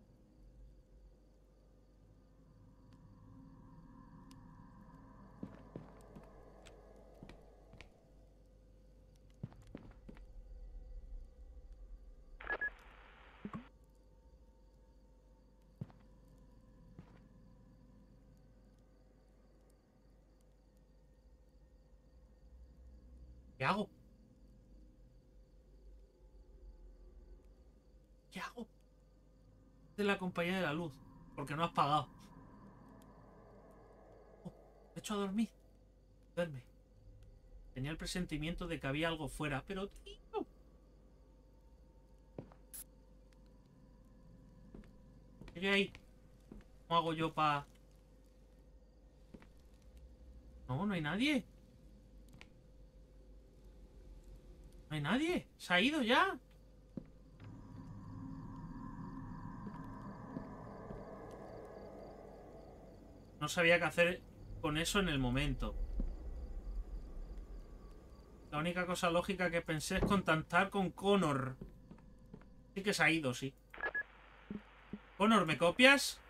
¿Qué hago? ¿Qué hago? De la compañía de la luz. Porque no has pagado. Oh, me echo a dormir. Duerme. Tenía el presentimiento de que había algo fuera, pero tío. Llegué ahí. ¿Cómo hago yo para...? No, no hay nadie. No hay nadie. Se ha ido ya. No sabía qué hacer con eso en el momento. La única cosa lógica que pensé es contactar con Connor. Sí que se ha ido, sí. Connor, ¿me copias?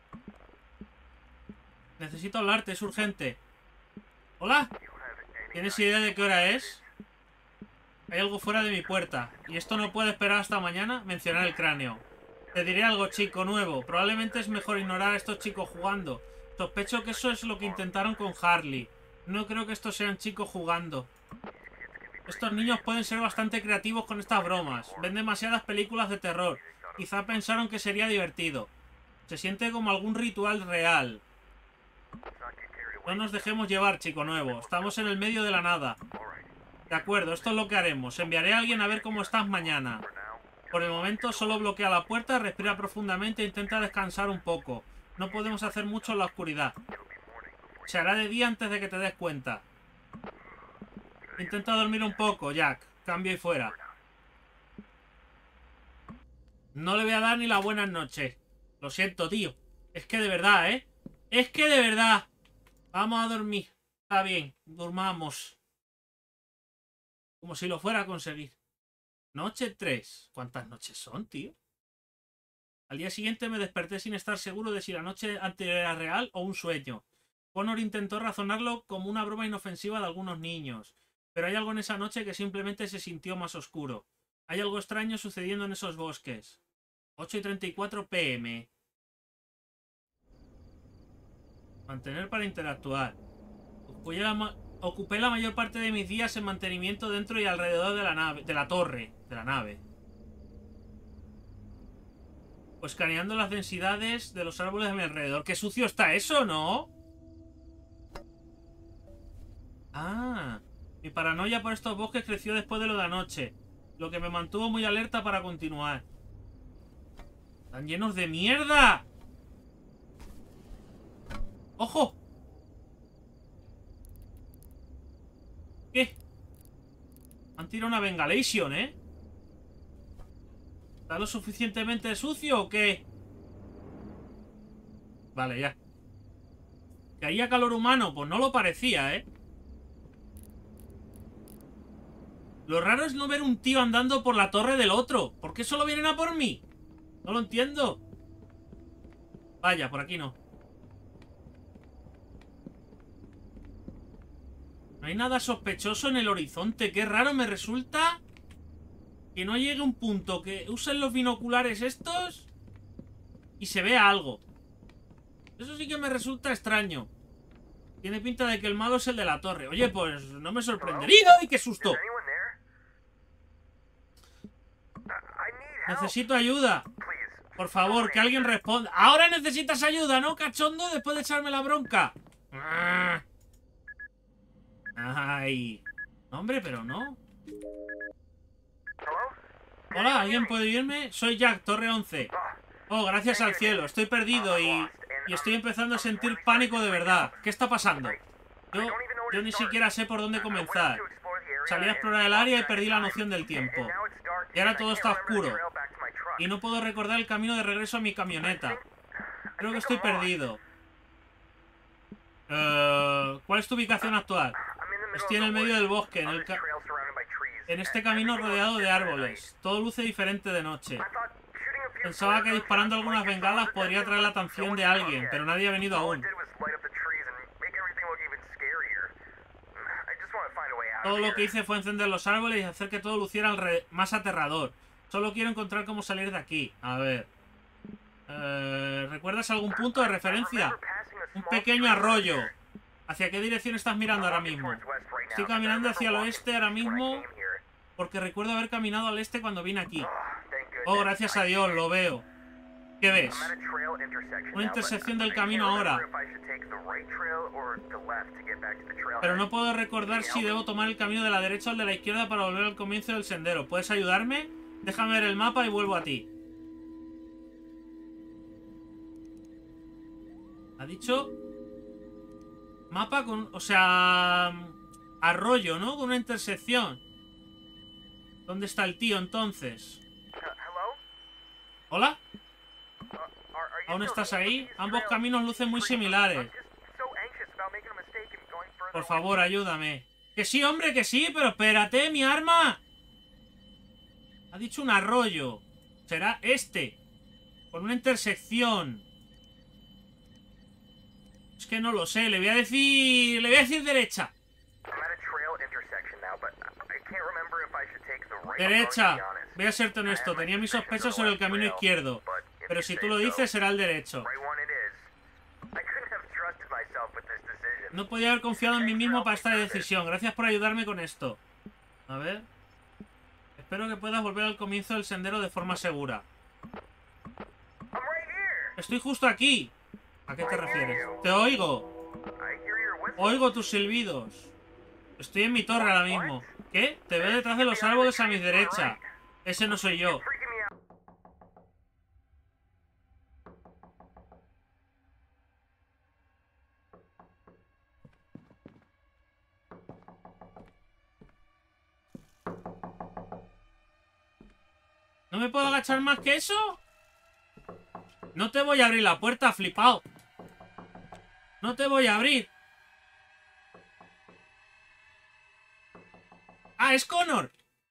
Necesito hablarte, es urgente. ¿Hola? ¿Tienes idea de qué hora es? Hay algo fuera de mi puerta. ¿Y esto no puede esperar hasta mañana? Mencionar el cráneo. Te diré algo, chico, nuevo. Probablemente es mejor ignorar a estos chicos jugando. Sospecho que eso es lo que intentaron con Harley. No creo que estos sean chicos jugando. Estos niños pueden ser bastante creativos con estas bromas. Ven demasiadas películas de terror. Quizá pensaron que sería divertido. Se siente como algún ritual real. No nos dejemos llevar, chico nuevo. Estamos en el medio de la nada. De acuerdo, esto es lo que haremos. Enviaré a alguien a ver cómo estás mañana. Por el momento solo bloquea la puerta, respira profundamente e intenta descansar un poco. No podemos hacer mucho en la oscuridad. Se hará de día antes de que te des cuenta. Intenta dormir un poco, Jack. Cambio y fuera. No le voy a dar ni las buenas noches. Lo siento, tío. Es que de verdad, ¿eh? Es que de verdad. Vamos a dormir. Está bien, durmamos. Como si lo fuera a conseguir. Noche 3. ¿Cuántas noches son, tío? Al día siguiente me desperté sin estar seguro de si la noche anterior era real o un sueño. Connor intentó razonarlo como una broma inofensiva de algunos niños. Pero hay algo en esa noche que simplemente se sintió más oscuro. Hay algo extraño sucediendo en esos bosques. 8:34 p.m. Mantener para interactuar. Ocupé la mayor parte de mis días en mantenimiento dentro y alrededor de la nave, de la torre, de la nave. Pues escaneando las densidades de los árboles de mi alrededor. ¡Qué sucio está eso, ¿no? Ah, mi paranoia por estos bosques creció después de lo de anoche, lo que me mantuvo muy alerta para continuar. ¡Están llenos de mierda! ¡Ojo! ¿Qué? Han tirado una Bengalation, ¿eh? ¿Está lo suficientemente sucio o qué? Vale, ya. ¿Caía calor humano? Pues no lo parecía, ¿eh? Lo raro es no ver un tío andando por la torre del otro. ¿Por qué solo vienen a por mí? No lo entiendo. Vaya, por aquí no. No hay nada sospechoso en el horizonte. Qué raro me resulta que no llegue un punto que usen los binoculares estos y se vea algo. Eso sí que me resulta extraño. Tiene pinta de que el malo es el de la torre. Oye, pues no me sorprendería. ¡Y qué susto! Necesito ayuda. Por favor, que alguien responda. Ahora necesitas ayuda, ¿no, cachondo? Después de echarme la bronca. Ay. No, hombre, pero no. Hola, ¿alguien puede oírme? Soy Jack, Torre 11. Oh, gracias al cielo. Estoy perdido y estoy empezando a sentir pánico de verdad. ¿Qué está pasando? Yo ni siquiera sé por dónde comenzar. Salí a explorar el área y perdí la noción del tiempo. Y ahora todo está oscuro. Y no puedo recordar el camino de regreso a mi camioneta. Creo que estoy perdido. ¿Cuál es tu ubicación actual? Estoy en el medio del bosque, en este camino rodeado de árboles. Todo luce diferente de noche. Pensaba que disparando algunas bengalas podría atraer la atención de alguien, pero nadie ha venido aún. Todo lo que hice fue encender los árboles y hacer que todo luciera más aterrador. Solo quiero encontrar cómo salir de aquí. A ver. ¿Recuerdas algún punto de referencia? Un pequeño arroyo. ¿Hacia qué dirección estás mirando ahora mismo? Estoy caminando hacia el oeste ahora mismo porque recuerdo haber caminado al este cuando vine aquí. Oh, gracias a Dios, lo veo. ¿Qué ves? Una intersección del camino ahora. Pero no puedo recordar si debo tomar el camino de la derecha o el de la izquierda para volver al comienzo del sendero. ¿Puedes ayudarme? Déjame ver el mapa y vuelvo a ti. ¿Ha dicho? Mapa con... O sea... Arroyo, ¿no? Con una intersección. ¿Dónde está el tío entonces? ¿Hola? ¿Aún estás ahí? Ambos caminos lucen muy similares. Por favor, ayúdame. Que sí, hombre, que sí, pero espérate, mi arma. Ha dicho un arroyo. Será este. Con una intersección. Es que no lo sé. Le voy a decir derecha. Derecha. Voy a serte honesto. Tenía mis sospechas sobre el camino izquierdo. Pero si tú lo dices, será el derecho. No podía haber confiado en mí mismo para esta decisión. Gracias por ayudarme con esto. A ver. Espero que puedas volver al comienzo del sendero de forma segura. Estoy justo aquí. ¿A qué te refieres? Te oigo. Oigo tus silbidos. Estoy en mi torre ahora mismo. ¿Qué? Te veo detrás de los árboles a mi derecha. Ese no soy yo. ¿No me puedo agachar más que eso? No te voy a abrir la puerta, flipao. No te voy a abrir. ¡Ah, es Connor!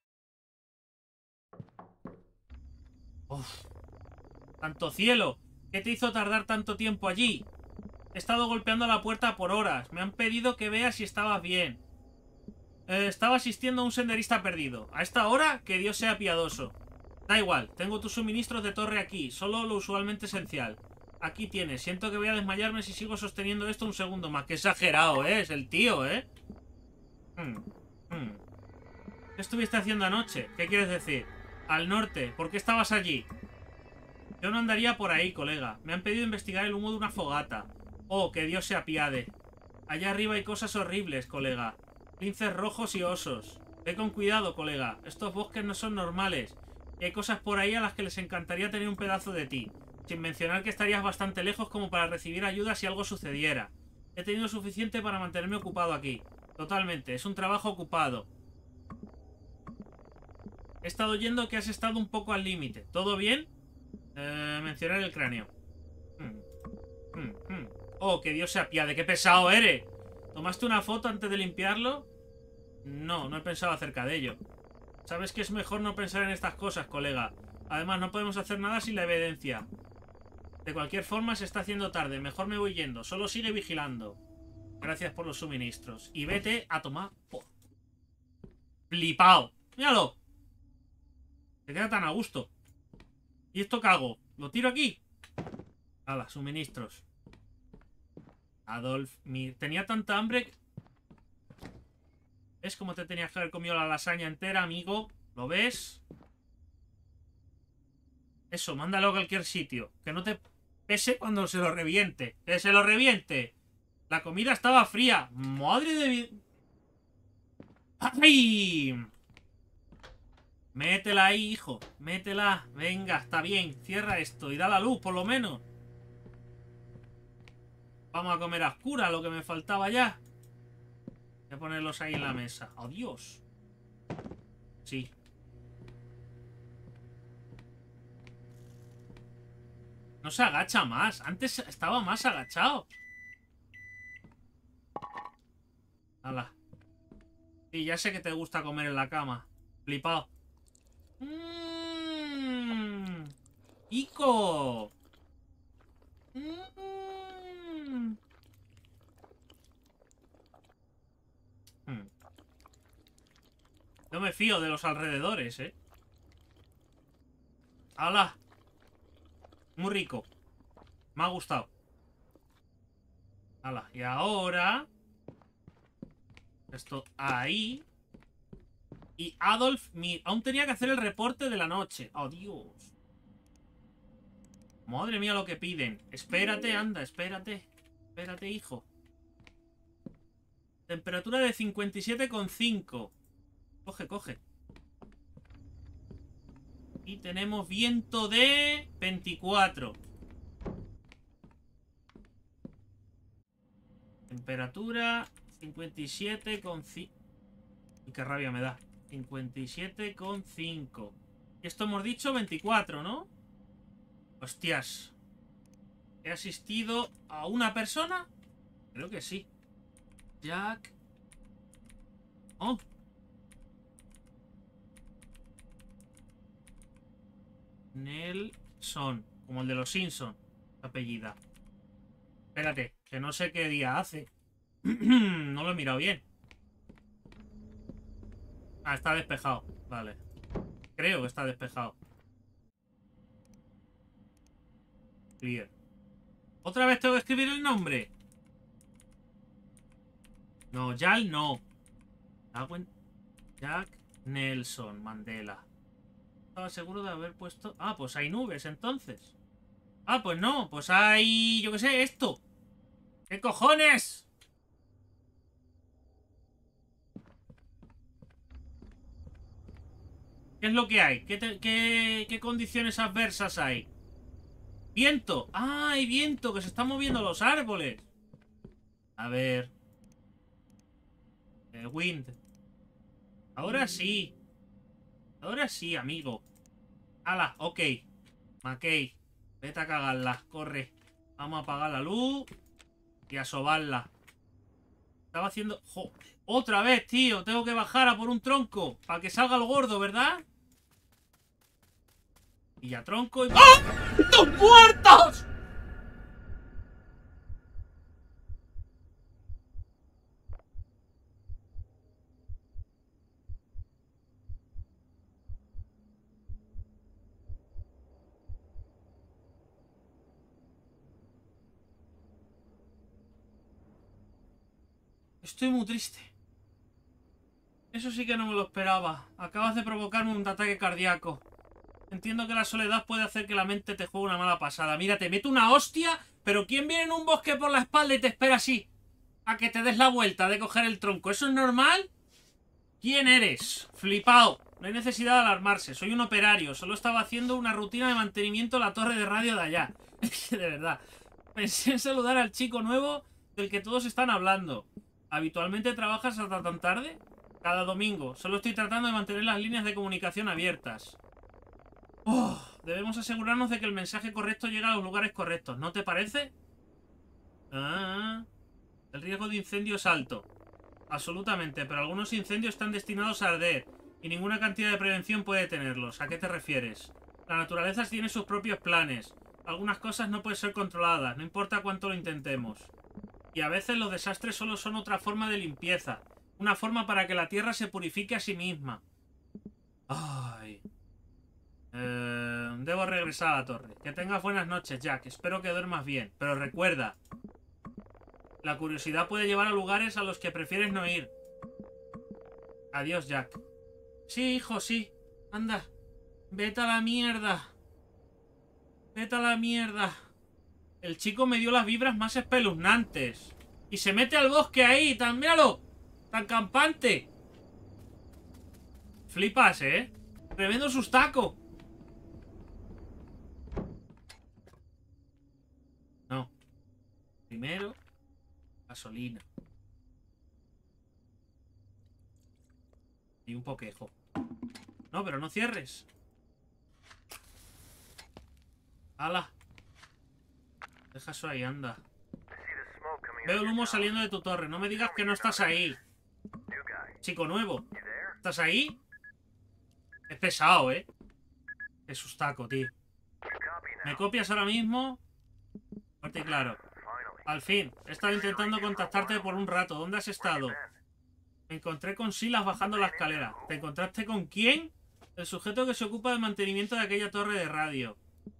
Uf. ¡Santo cielo! ¿Qué te hizo tardar tanto tiempo allí? He estado golpeando la puerta por horas. Me han pedido que veas si estabas bien. Estaba asistiendo a un senderista perdido. A esta hora, que Dios sea piadoso. Da igual, tengo tus suministros de torre aquí. Solo lo usualmente esencial. Aquí tienes. Siento que voy a desmayarme si sigo sosteniendo esto un segundo más. Qué exagerado, es el tío, ¿Qué estuviste haciendo anoche? ¿Qué quieres decir? Al norte. ¿Por qué estabas allí? Yo no andaría por ahí, colega. Me han pedido investigar el humo de una fogata. Oh, que Dios se apiade. Allá arriba hay cosas horribles, colega. Linces rojos y osos. Ve con cuidado, colega. Estos bosques no son normales. Y hay cosas por ahí a las que les encantaría tener un pedazo de ti. Sin mencionar que estarías bastante lejos como para recibir ayuda si algo sucediera. He tenido suficiente para mantenerme ocupado aquí. Totalmente. Es un trabajo ocupado. He estado oyendo que has estado un poco al límite. ¿Todo bien? Mencionar el cráneo. Oh, que Dios se apiade. ¡Qué pesado eres! ¿Tomaste una foto antes de limpiarlo? No, no he pensado acerca de ello. Sabes que es mejor no pensar en estas cosas, colega. Además, no podemos hacer nada sin la evidencia. De cualquier forma, se está haciendo tarde. Mejor me voy yendo. Solo sigue vigilando. Gracias por los suministros. Y vete a tomar por... ¡Flipao! ¡Míralo! Se queda tan a gusto. ¿Y esto qué hago? ¿Lo tiro aquí? Hala, suministros. Adolf, tenía tanta hambre. ¿Ves cómo te tenías que haber comido la lasaña entera, amigo? ¿Lo ves? Eso, mándalo a cualquier sitio. Que no te pese cuando se lo reviente. ¡Que se lo reviente! La comida estaba fría. ¡Madre de... ¡Ay! Métela ahí, hijo. Métela. Venga, está bien. Cierra esto y da la luz, por lo menos. Vamos a comer a oscuras, lo que me faltaba ya. Voy a ponerlos ahí en la mesa. ¡Adiós! Sí. No se agacha más. Antes estaba más agachado. Hala. Sí, ya sé que te gusta comer en la cama. Flipado. ¡Ico! No me fío de los alrededores, ¿eh? ¡Hala! Muy rico. Me ha gustado. ¡Hala! Y ahora... esto ahí. Y Adolf, aún tenía que hacer el reporte de la noche. ¡Oh, Dios! Madre mía lo que piden. Espérate, anda, espérate. Espérate, hijo. Temperatura de 57,5. Coge, coge. Y tenemos viento de 24. Temperatura 57,5. Y qué rabia me da. 57,5. Y esto hemos dicho 24, ¿no? Hostias. ¿He asistido a una persona? Creo que sí. Jack. Oh. Nelson. Como el de los Simpsons. Apellida. Espérate, que no sé qué día hace. No lo he mirado bien. Ah, está despejado. Vale. Creo que está despejado. Clear. ¿Otra vez tengo que escribir el nombre? No, Yal no. Jack Nelson Mandela. Estaba seguro de haber puesto... Ah, pues hay nubes entonces. Ah, pues no. Pues hay... yo qué sé, esto. ¿Qué cojones? ¿Qué es lo que hay? ¿Qué condiciones adversas hay? ¡Viento! ¡Ah, hay viento! ¡Que se están moviendo los árboles! A ver... wind. Ahora sí. Ahora sí, amigo. ¡Hala! Ok. McKay. Vete a cagarla. Corre. Vamos a apagar la luz. Y a sobarla. Estaba haciendo... ¡Jo! ¡Otra vez, tío! Tengo que bajar a por un tronco. Para que salga el gordo, ¿verdad? Y ya tronco y... ¡Ah! ¡Dos muertos! Estoy muy triste. Eso sí que no me lo esperaba. Acabas de provocarme un ataque cardíaco. Entiendo que la soledad puede hacer que la mente te juegue una mala pasada. Mira, te meto una hostia, pero ¿quién viene en un bosque por la espalda y te espera así? A que te des la vuelta de coger el tronco. ¿Eso es normal? ¿Quién eres? Flipao. No hay necesidad de alarmarse. Soy un operario. Solo estaba haciendo una rutina de mantenimiento en la torre de radio de allá. Es que de verdad. Pensé en saludar al chico nuevo del que todos están hablando. ¿Habitualmente trabajas hasta tan tarde? Cada domingo. Solo estoy tratando de mantener las líneas de comunicación abiertas. Debemos asegurarnos de que el mensaje correcto llega a los lugares correctos, ¿no te parece? Ah, el riesgo de incendio es alto. Absolutamente, pero algunos incendios están destinados a arder y ninguna cantidad de prevención puede detenerlos. ¿A qué te refieres? La naturaleza tiene sus propios planes. Algunas cosas no pueden ser controladas, no importa cuánto lo intentemos. Y a veces los desastres solo son otra forma de limpieza. Una forma para que la tierra se purifique a sí misma. Ay. Debo regresar a la torre. Que tengas buenas noches, Jack. Espero que duermas bien. Pero recuerda, la curiosidad puede llevar a lugares a los que prefieres no ir. Adiós, Jack. Sí, hijo, sí. Anda. Vete a la mierda. Vete a la mierda. El chico me dio las vibras más espeluznantes. Y se mete al bosque ahí, tan míralo. Tan campante. Flipas, ¿eh? Tremendo sustaco. No. Primero, gasolina. Y un poquejo. No, pero no cierres. ¡Hala! Deja eso ahí, anda. Veo el humo saliendo de tu torre. No me digas que no estás ahí. Chico nuevo. ¿Estás ahí? Es pesado, ¿eh? Qué sustaco, tío. ¿Me copias ahora mismo? Fuerte y claro. Al fin. He estado intentando contactarte por un rato. ¿Dónde has estado? Me encontré con Silas bajando la escalera. ¿Te encontraste con quién? El sujeto que se ocupa del mantenimiento de aquella torre de radio.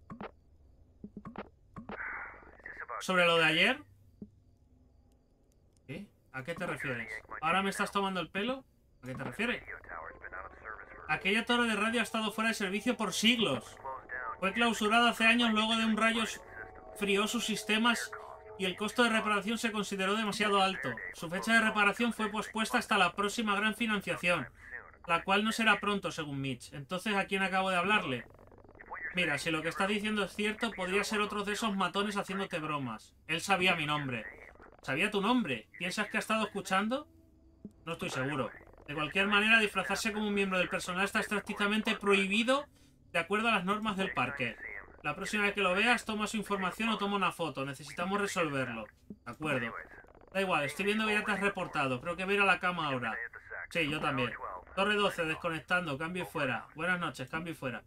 ¿Sobre lo de ayer? ¿Qué? ¿A qué te refieres? ¿Ahora me estás tomando el pelo? ¿A qué te refieres? Aquella torre de radio ha estado fuera de servicio por siglos. Fue clausurada hace años luego de un rayo frió sus sistemas y el costo de reparación se consideró demasiado alto. Su fecha de reparación fue pospuesta hasta la próxima gran financiación, la cual no será pronto, según Mitch. Entonces, ¿a quién acabo de hablarle? Mira, si lo que estás diciendo es cierto, podría ser otro de esos matones haciéndote bromas. Él sabía mi nombre. ¿Sabía tu nombre? ¿Piensas que ha estado escuchando? No estoy seguro. De cualquier manera, disfrazarse como un miembro del personal está estrictamente prohibido de acuerdo a las normas del parque. La próxima vez que lo veas, toma su información o toma una foto. Necesitamos resolverlo. De acuerdo. Da igual, estoy viendo que ya te has reportado. Creo que voy a ir a la cama ahora. Sí, yo también. Torre 12, desconectando. Cambio y fuera. Buenas noches, cambio y fuera.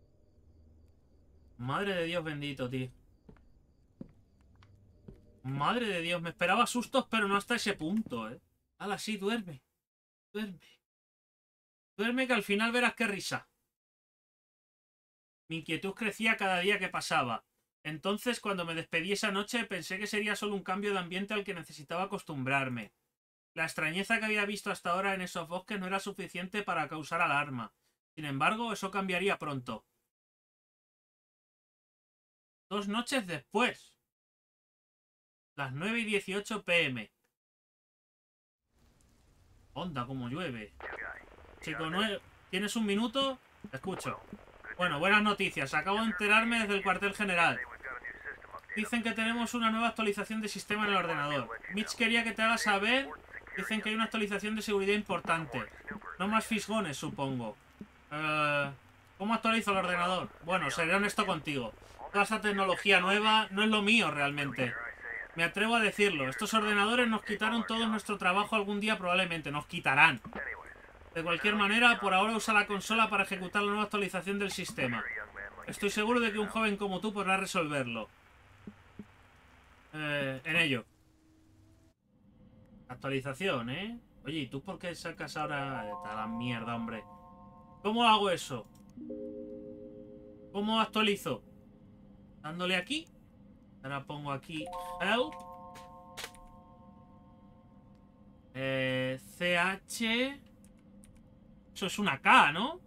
Madre de Dios bendito, tío. Madre de Dios, me esperaba sustos, pero no hasta ese punto, ¿eh? Hala, sí, duerme. Duerme. Duerme que al final verás qué risa. Mi inquietud crecía cada día que pasaba. Entonces, cuando me despedí esa noche, pensé que sería solo un cambio de ambiente al que necesitaba acostumbrarme. La extrañeza que había visto hasta ahora en esos bosques no era suficiente para causar alarma. Sin embargo, eso cambiaría pronto. 2 noches después. Las 9:18 p.m. Onda, como llueve. Chico, ¿tienes un minuto? Te escucho. Bueno, buenas noticias. Acabo de enterarme desde el cuartel general. Dicen que tenemos una nueva actualización de sistema en el ordenador. Mitch quería que te haga saber. Dicen que hay una actualización de seguridad importante. No más fisgones, supongo. ¿Cómo actualizo el ordenador? Bueno, seré honesto contigo. Toda esta tecnología nueva no es lo mío realmente. Me atrevo a decirlo. Estos ordenadores nos quitaron todo nuestro trabajo algún día, probablemente. Nos quitarán. De cualquier manera, por ahora usa la consola para ejecutar la nueva actualización del sistema. Estoy seguro de que un joven como tú podrá resolverlo. En ello. Actualización, ¿eh? Oye, ¿y tú por qué sacas ahora esta la mierda, hombre? ¿Cómo hago eso? ¿Cómo actualizo? Dándole aquí. Ahora pongo aquí help. CH. Eso es una K, ¿no?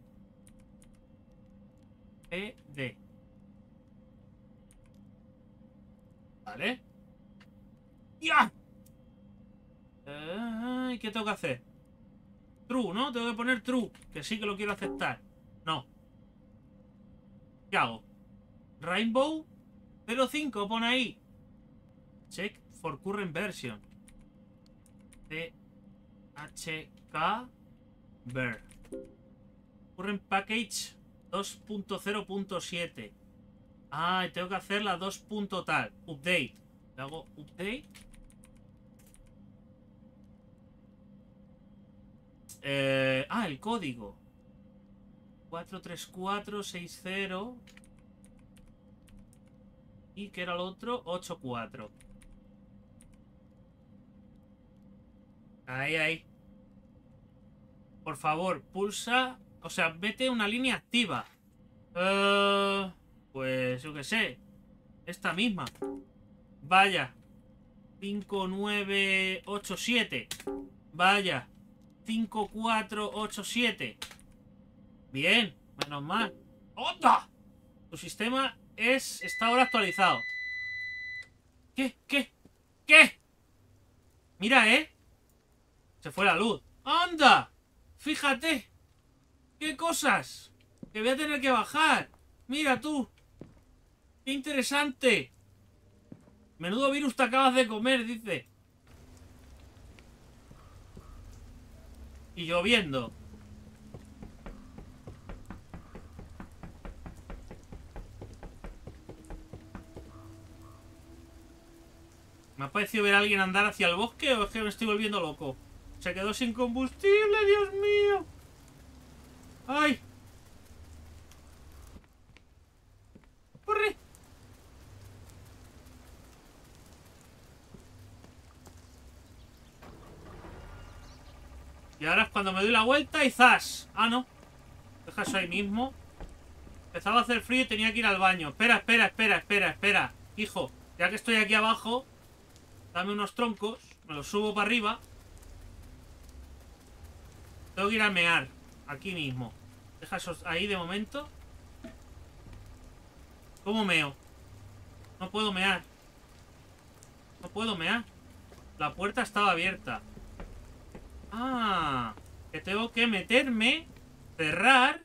PD. Vale. ¡Ya! ¿Qué tengo que hacer? True, ¿no? Tengo que poner true. Que sí que lo quiero aceptar. No. ¿Qué hago? Rainbow 05, pone ahí. Check for current version. THK Ver. Current package 2.0.7. Ah, y tengo que hacer la 2. Tal. Update. Le hago update. El código. 43460. ¿Y qué era el otro? 84. Ahí, ahí. Por favor, pulsa... O sea, mete una línea activa. Pues yo qué sé. Esta misma. Vaya. 5987. Vaya. 5487. Bien, menos mal. ¡Onda! Tu sistema está ahora actualizado. ¿Qué? Mira, se fue la luz. ¡Anda! Fíjate. ¡Qué cosas! Que voy a tener que bajar. Mira tú. ¡Qué interesante! Menudo virus te acabas de comer, dice. Y lloviendo. ¿Me ha parecido ver a alguien andar hacia el bosque o es que me estoy volviendo loco? Se quedó sin combustible, Dios mío. ¡Ay! ¡Corre! Y ahora es cuando me doy la vuelta y ¡zas! Ah, no. Deja eso ahí mismo. Empezaba a hacer frío y tenía que ir al baño. Espera. Hijo, ya que estoy aquí abajo, dame unos troncos. Me los subo para arriba. Tengo que ir a mear. Aquí mismo. Deja esos ahí de momento. ¿Cómo meo? No puedo mear. No puedo mear. La puerta estaba abierta. Ah, que tengo que meterme, cerrar.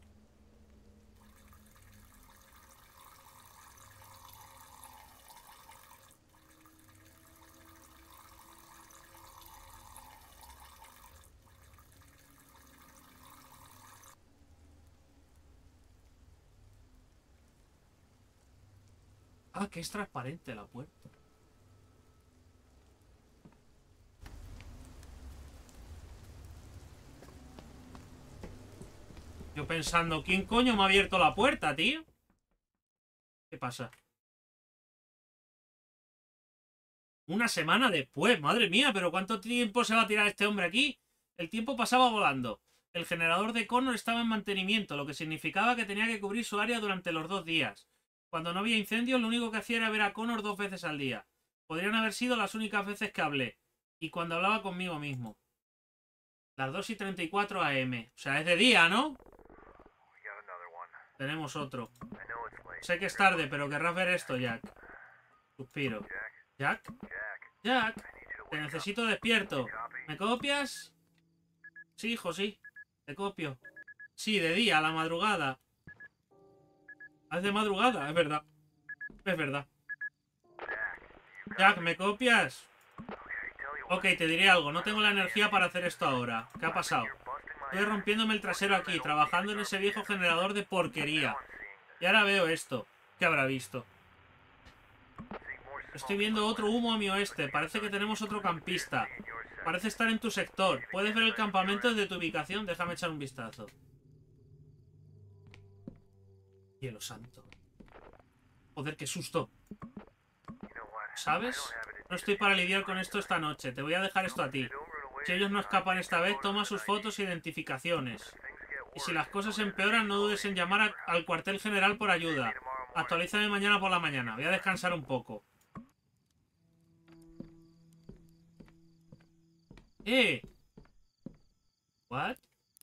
Ah, que es transparente la puerta. Yo pensando, ¿quién coño me ha abierto la puerta, tío? ¿Qué pasa? Una semana después, madre mía, pero ¿cuánto tiempo se va a tirar este hombre aquí? El tiempo pasaba volando. El generador de Connor estaba en mantenimiento, lo que significaba que tenía que cubrir su área durante los 2 días. Cuando no había incendios, lo único que hacía era ver a Connor 2 veces al día. Podrían haber sido las únicas veces que hablé. Y cuando hablaba conmigo mismo. Las 2:34 AM. O sea, es de día, ¿no? Tenemos otro. Sé que es tarde, pero querrás ver esto, Jack. Suspiro. ¿Jack? Jack, te necesito despierto. ¿Me copias? Sí, hijo, sí. Te copio. Sí, de día, a la madrugada. Es de madrugada, es verdad. Es verdad. Jack, ¿me copias? Ok, te diré algo. No tengo la energía para hacer esto ahora. ¿Qué ha pasado? Estoy rompiéndome el trasero aquí, trabajando en ese viejo generador de porquería. Y ahora veo esto. ¿Qué habrá visto? Estoy viendo otro humo a mi oeste. Parece que tenemos otro campista. Parece estar en tu sector. ¿Puedes ver el campamento desde tu ubicación? Déjame echar un vistazo. Cielo santo. Joder, qué susto. ¿Sabes? No estoy para lidiar con esto esta noche. Te voy a dejar esto a ti. Si ellos no escapan esta vez, toma sus fotos e identificaciones. Y si las cosas empeoran, no dudes en llamar al cuartel general por ayuda. Actualízame mañana por la mañana. Voy a descansar un poco. ¿What?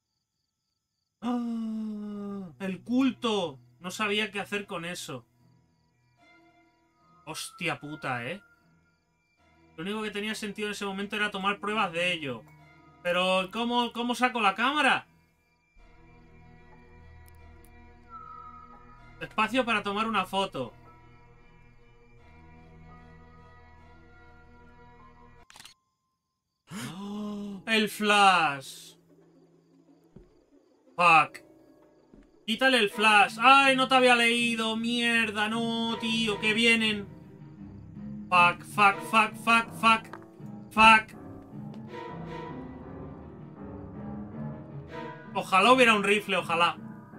¡Ah! ¡El culto! No sabía qué hacer con eso. Hostia puta, ¿eh? Lo único que tenía sentido en ese momento era tomar pruebas de ello. Pero, ¿cómo saco la cámara? Espacio para tomar una foto. ¡Oh! ¡El flash! ¡Fuck! ¡Quítale el flash! ¡Ay, no te había leído! ¡Mierda! ¡No, tío! ¡Que vienen! Fuck, fuck, fuck, fuck, fuck. Fuck. Ojalá hubiera un rifle, ojalá.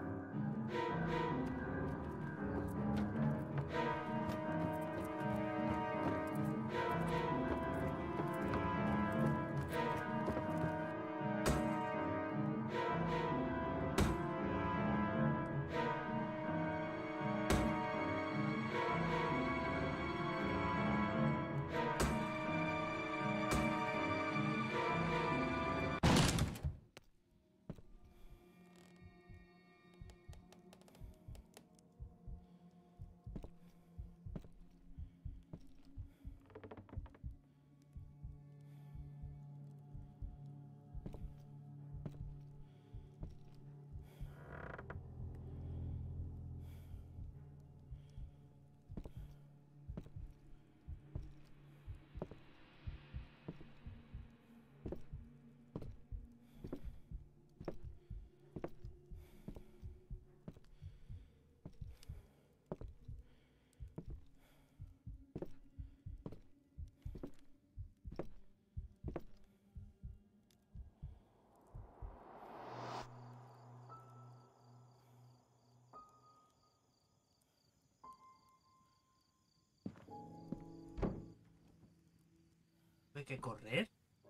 ¿Tuve que correr?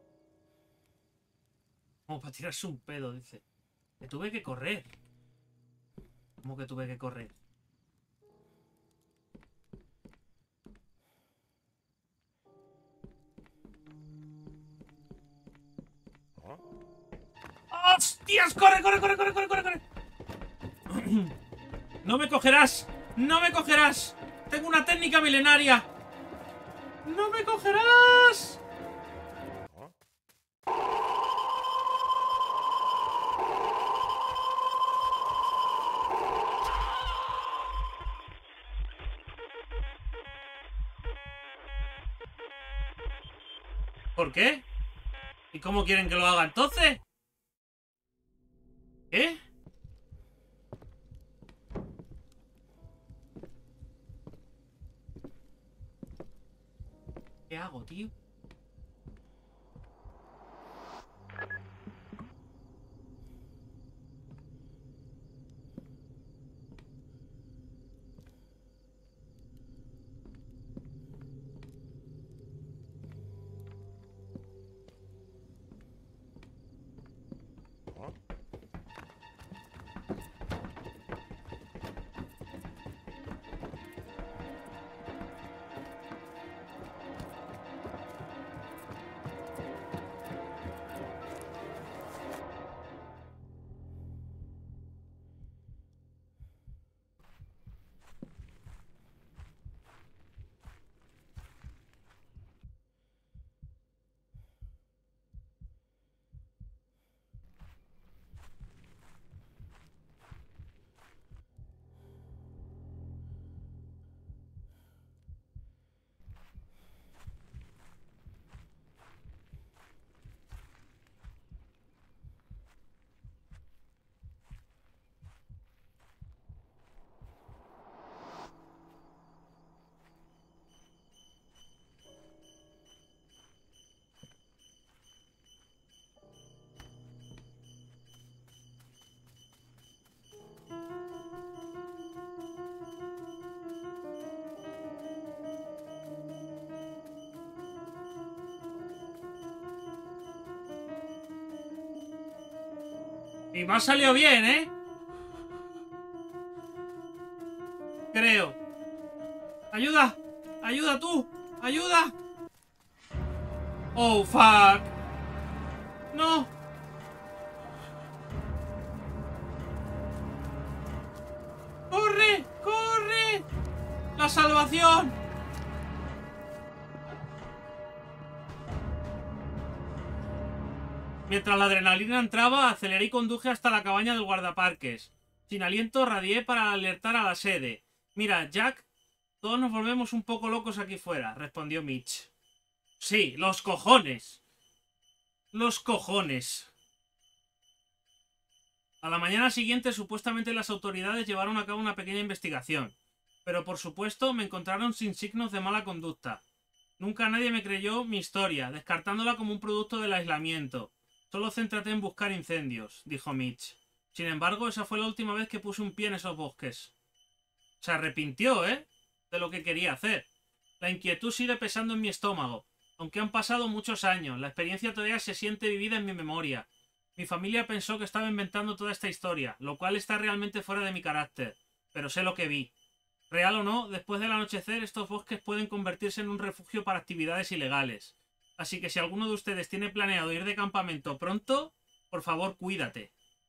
Como para tirarse un pedo, dice. Que tuve que correr. ¿Cómo que tuve que correr? ¡Hostias! ¡Corre, corre, corre, corre, corre, corre, corre! ¡No me cogerás! ¡No me cogerás! ¡Tengo una técnica milenaria! ¡No me cogerás! ¿Por qué? ¿Y cómo quieren que lo haga entonces? ¿Qué? ¿Qué hago, tío? Y me ha salido bien, ¿eh? Creo. ¡Ayuda! ¡Ayuda tú! ¡Ayuda! ¡Oh, fuck! ¡No! ¡Corre! ¡Corre! ¡La salvación! Mientras la adrenalina entraba, aceleré y conduje hasta la cabaña del guardaparques. Sin aliento, radié para alertar a la sede. Mira, Jack, todos nos volvemos un poco locos aquí fuera, respondió Mitch. Sí, los cojones. Los cojones. A la mañana siguiente, supuestamente las autoridades llevaron a cabo una pequeña investigación. Pero por supuesto, me encontraron sin signos de mala conducta. Nunca nadie me creyó mi historia, descartándola como un producto del aislamiento. Solo céntrate en buscar incendios, dijo Mitch. Sin embargo, esa fue la última vez que puse un pie en esos bosques. Se arrepintió, ¿eh? De lo que quería hacer. La inquietud sigue pesando en mi estómago. Aunque han pasado muchos años, la experiencia todavía se siente vivida en mi memoria. Mi familia pensó que estaba inventando toda esta historia, lo cual está realmente fuera de mi carácter. Pero sé lo que vi. Real o no, después del anochecer estos bosques pueden convertirse en un refugio para actividades ilegales. Así que si alguno de ustedes tiene planeado ir de campamento pronto, por favor cuídate.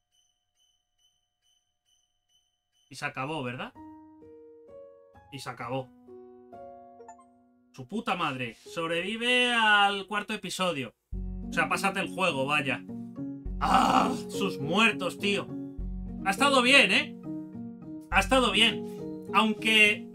Y se acabó, ¿verdad? Y se acabó. Su puta madre. Sobrevive al cuarto episodio. O sea, pásate el juego, vaya. ¡Ah! Sus muertos, tío. Ha estado bien, ¿eh? Ha estado bien. Aunque...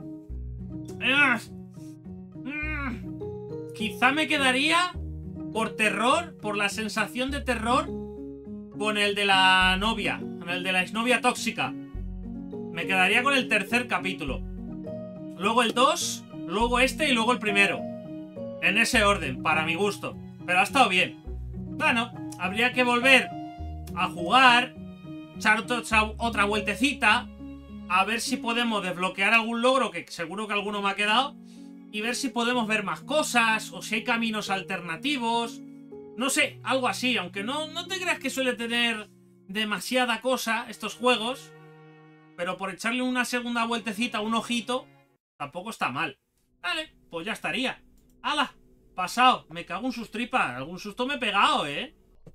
quizá me quedaría por terror, por la sensación de terror, con el de la novia, con el de la exnovia tóxica. Me quedaría con el tercer capítulo. Luego el 2, luego este y luego el primero. En ese orden, para mi gusto. Pero ha estado bien. Bueno, habría que volver a jugar, echar otra vueltecita, a ver si podemos desbloquear algún logro, que seguro que alguno me ha quedado, y ver si podemos ver más cosas, o si hay caminos alternativos. No sé, algo así, aunque no te creas que suele tener demasiada cosa estos juegos, pero por echarle una segunda vueltecita, un ojito, tampoco está mal. Vale, pues ya estaría. ¡Hala! Pasado, me cago en sus tripas. Algún susto me he pegado, ¿eh?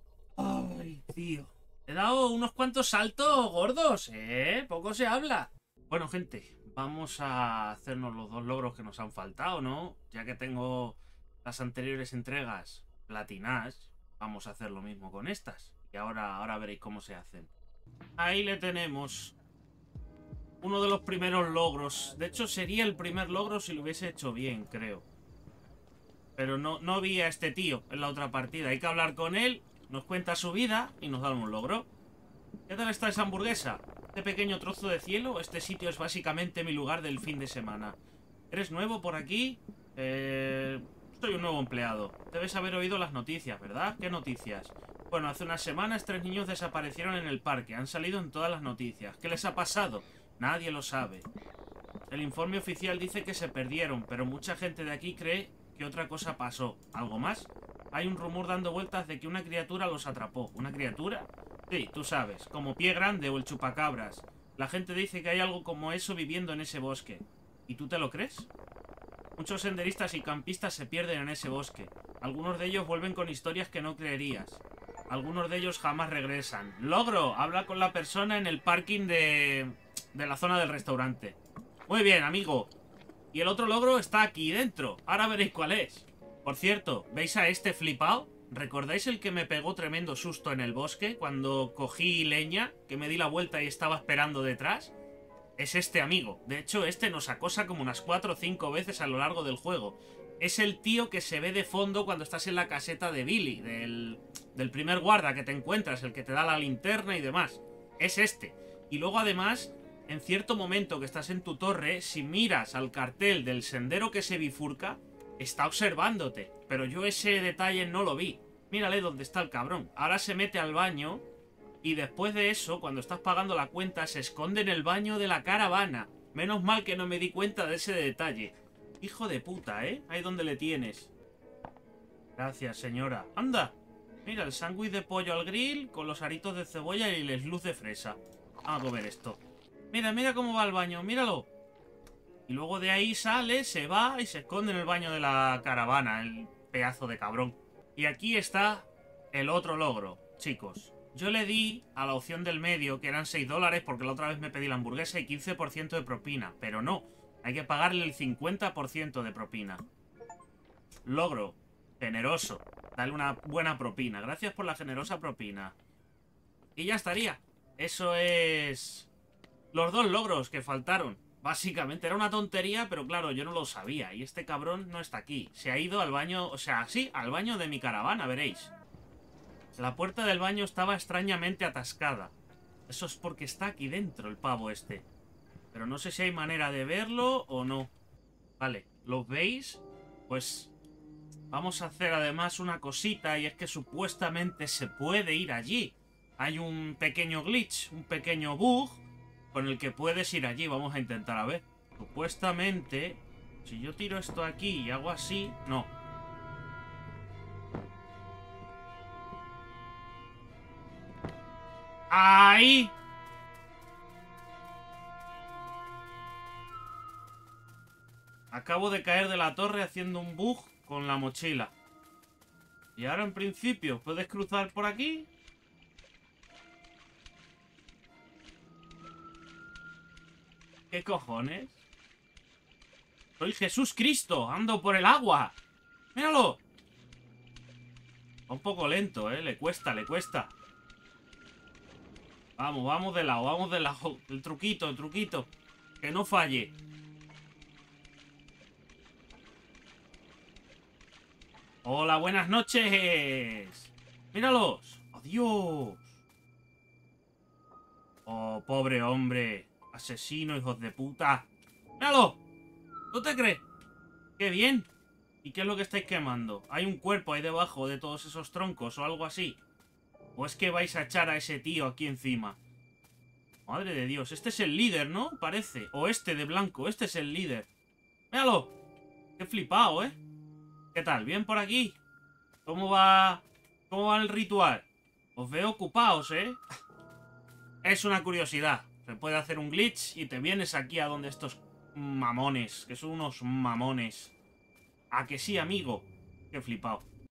Ay, tío. He dado unos cuantos saltos gordos, ¿eh? Poco se habla. Bueno, gente, vamos a hacernos los 2 logros que nos han faltado, ¿no? Ya que tengo las anteriores entregas platinadas, vamos a hacer lo mismo con estas. Y ahora veréis cómo se hacen. Ahí le tenemos. Uno de los primeros logros. De hecho, sería el primer logro si lo hubiese hecho bien, creo. Pero no vi a este tío en la otra partida. Hay que hablar con él, nos cuenta su vida y nos da un logro. ¿Qué tal está esa hamburguesa? Este pequeño trozo de cielo, este sitio es básicamente mi lugar del fin de semana. ¿Eres nuevo por aquí? Soy un nuevo empleado. Debes haber oído las noticias, ¿verdad? ¿Qué noticias? Bueno, hace unas semanas 3 niños desaparecieron en el parque. Han salido en todas las noticias. ¿Qué les ha pasado? Nadie lo sabe. El informe oficial dice que se perdieron, pero mucha gente de aquí cree que otra cosa pasó. ¿Algo más? Hay un rumor dando vueltas de que una criatura los atrapó. ¿Una criatura? Sí, tú sabes, como Pie Grande o el Chupacabras. La gente dice que hay algo como eso viviendo en ese bosque. ¿Y tú te lo crees? Muchos senderistas y campistas se pierden en ese bosque. Algunos de ellos vuelven con historias que no creerías. Algunos de ellos jamás regresan. ¡Logro! Habla con la persona en el parking de la zona del restaurante. Muy bien, amigo. Y el otro logro está aquí dentro. Ahora veréis cuál es. Por cierto, ¿veis a este flipado? ¿Recordáis el que me pegó tremendo susto en el bosque cuando cogí leña, que me di la vuelta y estaba esperando detrás? Es este amigo. De hecho, este nos acosa como unas 4 o 5 veces a lo largo del juego. Es el tío que se ve de fondo cuando estás en la caseta de Billy, del primer guarda que te encuentras, el que te da la linterna y demás. Es este. Y luego además, en cierto momento que estás en tu torre, si miras al cartel del sendero que se bifurca, está observándote. Pero yo ese detalle no lo vi. Mírale dónde está el cabrón. Ahora se mete al baño y después de eso, cuando estás pagando la cuenta, se esconde en el baño de la caravana. Menos mal que no me di cuenta de ese detalle. Hijo de puta, ¿eh? Ahí donde le tienes. Gracias, señora. ¡Anda! Mira, el sándwich de pollo al grill con los aritos de cebolla y el sluz de fresa. Vamos a comer esto. Mira, mira cómo va al baño, míralo. Y luego de ahí sale, se va y se esconde en el baño de la caravana, el pedazo de cabrón. Y aquí está el otro logro, chicos. Yo le di a la opción del medio, que eran $6, porque la otra vez me pedí la hamburguesa y 15% de propina. Pero no, hay que pagarle el 50% de propina. Logro, generoso. Dale una buena propina. Gracias por la generosa propina. Y ya estaría. Eso es... los 2 logros que faltaron. Básicamente era una tontería, pero claro, yo no lo sabía. Y este cabrón no está aquí. Se ha ido al baño, o sea, sí, al baño de mi caravana, veréis. La puerta del baño estaba extrañamente atascada. Eso es porque está aquí dentro el pavo este. Pero no sé si hay manera de verlo o no. Vale, ¿lo veis? Pues Vamos a hacer además una cosita, y es que supuestamente se puede ir allí. Hay un pequeño glitch, un pequeño bug con el que puedes ir allí. Vamos a intentar, a ver. Supuestamente, si yo tiro esto aquí y hago así... No. ¡Ahí! Acabo de caer de la torre haciendo un bug con la mochila. Y ahora en principio puedes cruzar por aquí. ¿Qué cojones? Soy Jesús Cristo, ando por el agua. ¡Míralo! Va un poco lento, le cuesta, le cuesta. Vamos, vamos de lado, vamos de lado. El truquito, el truquito. Que no falle. Hola, buenas noches. Míralos. Adiós. Oh, pobre hombre. Asesino, hijos de puta. ¡Míralo! ¿Tú te crees? ¡Qué bien! ¿Y qué es lo que estáis quemando? ¿Hay un cuerpo ahí debajo de todos esos troncos o algo así? ¿O es que vais a echar a ese tío aquí encima? Madre de Dios, este es el líder, ¿no? Parece. O este de blanco, este es el líder. ¡Míralo! ¡Qué flipado, eh! ¿Qué tal? ¿Bien por aquí? ¿Cómo va el ritual? Os veo ocupados, ¿eh? Es una curiosidad. Se puede hacer un glitch y te vienes aquí a donde estos mamones, que son unos mamones. ¿A que sí, amigo? Qué flipado.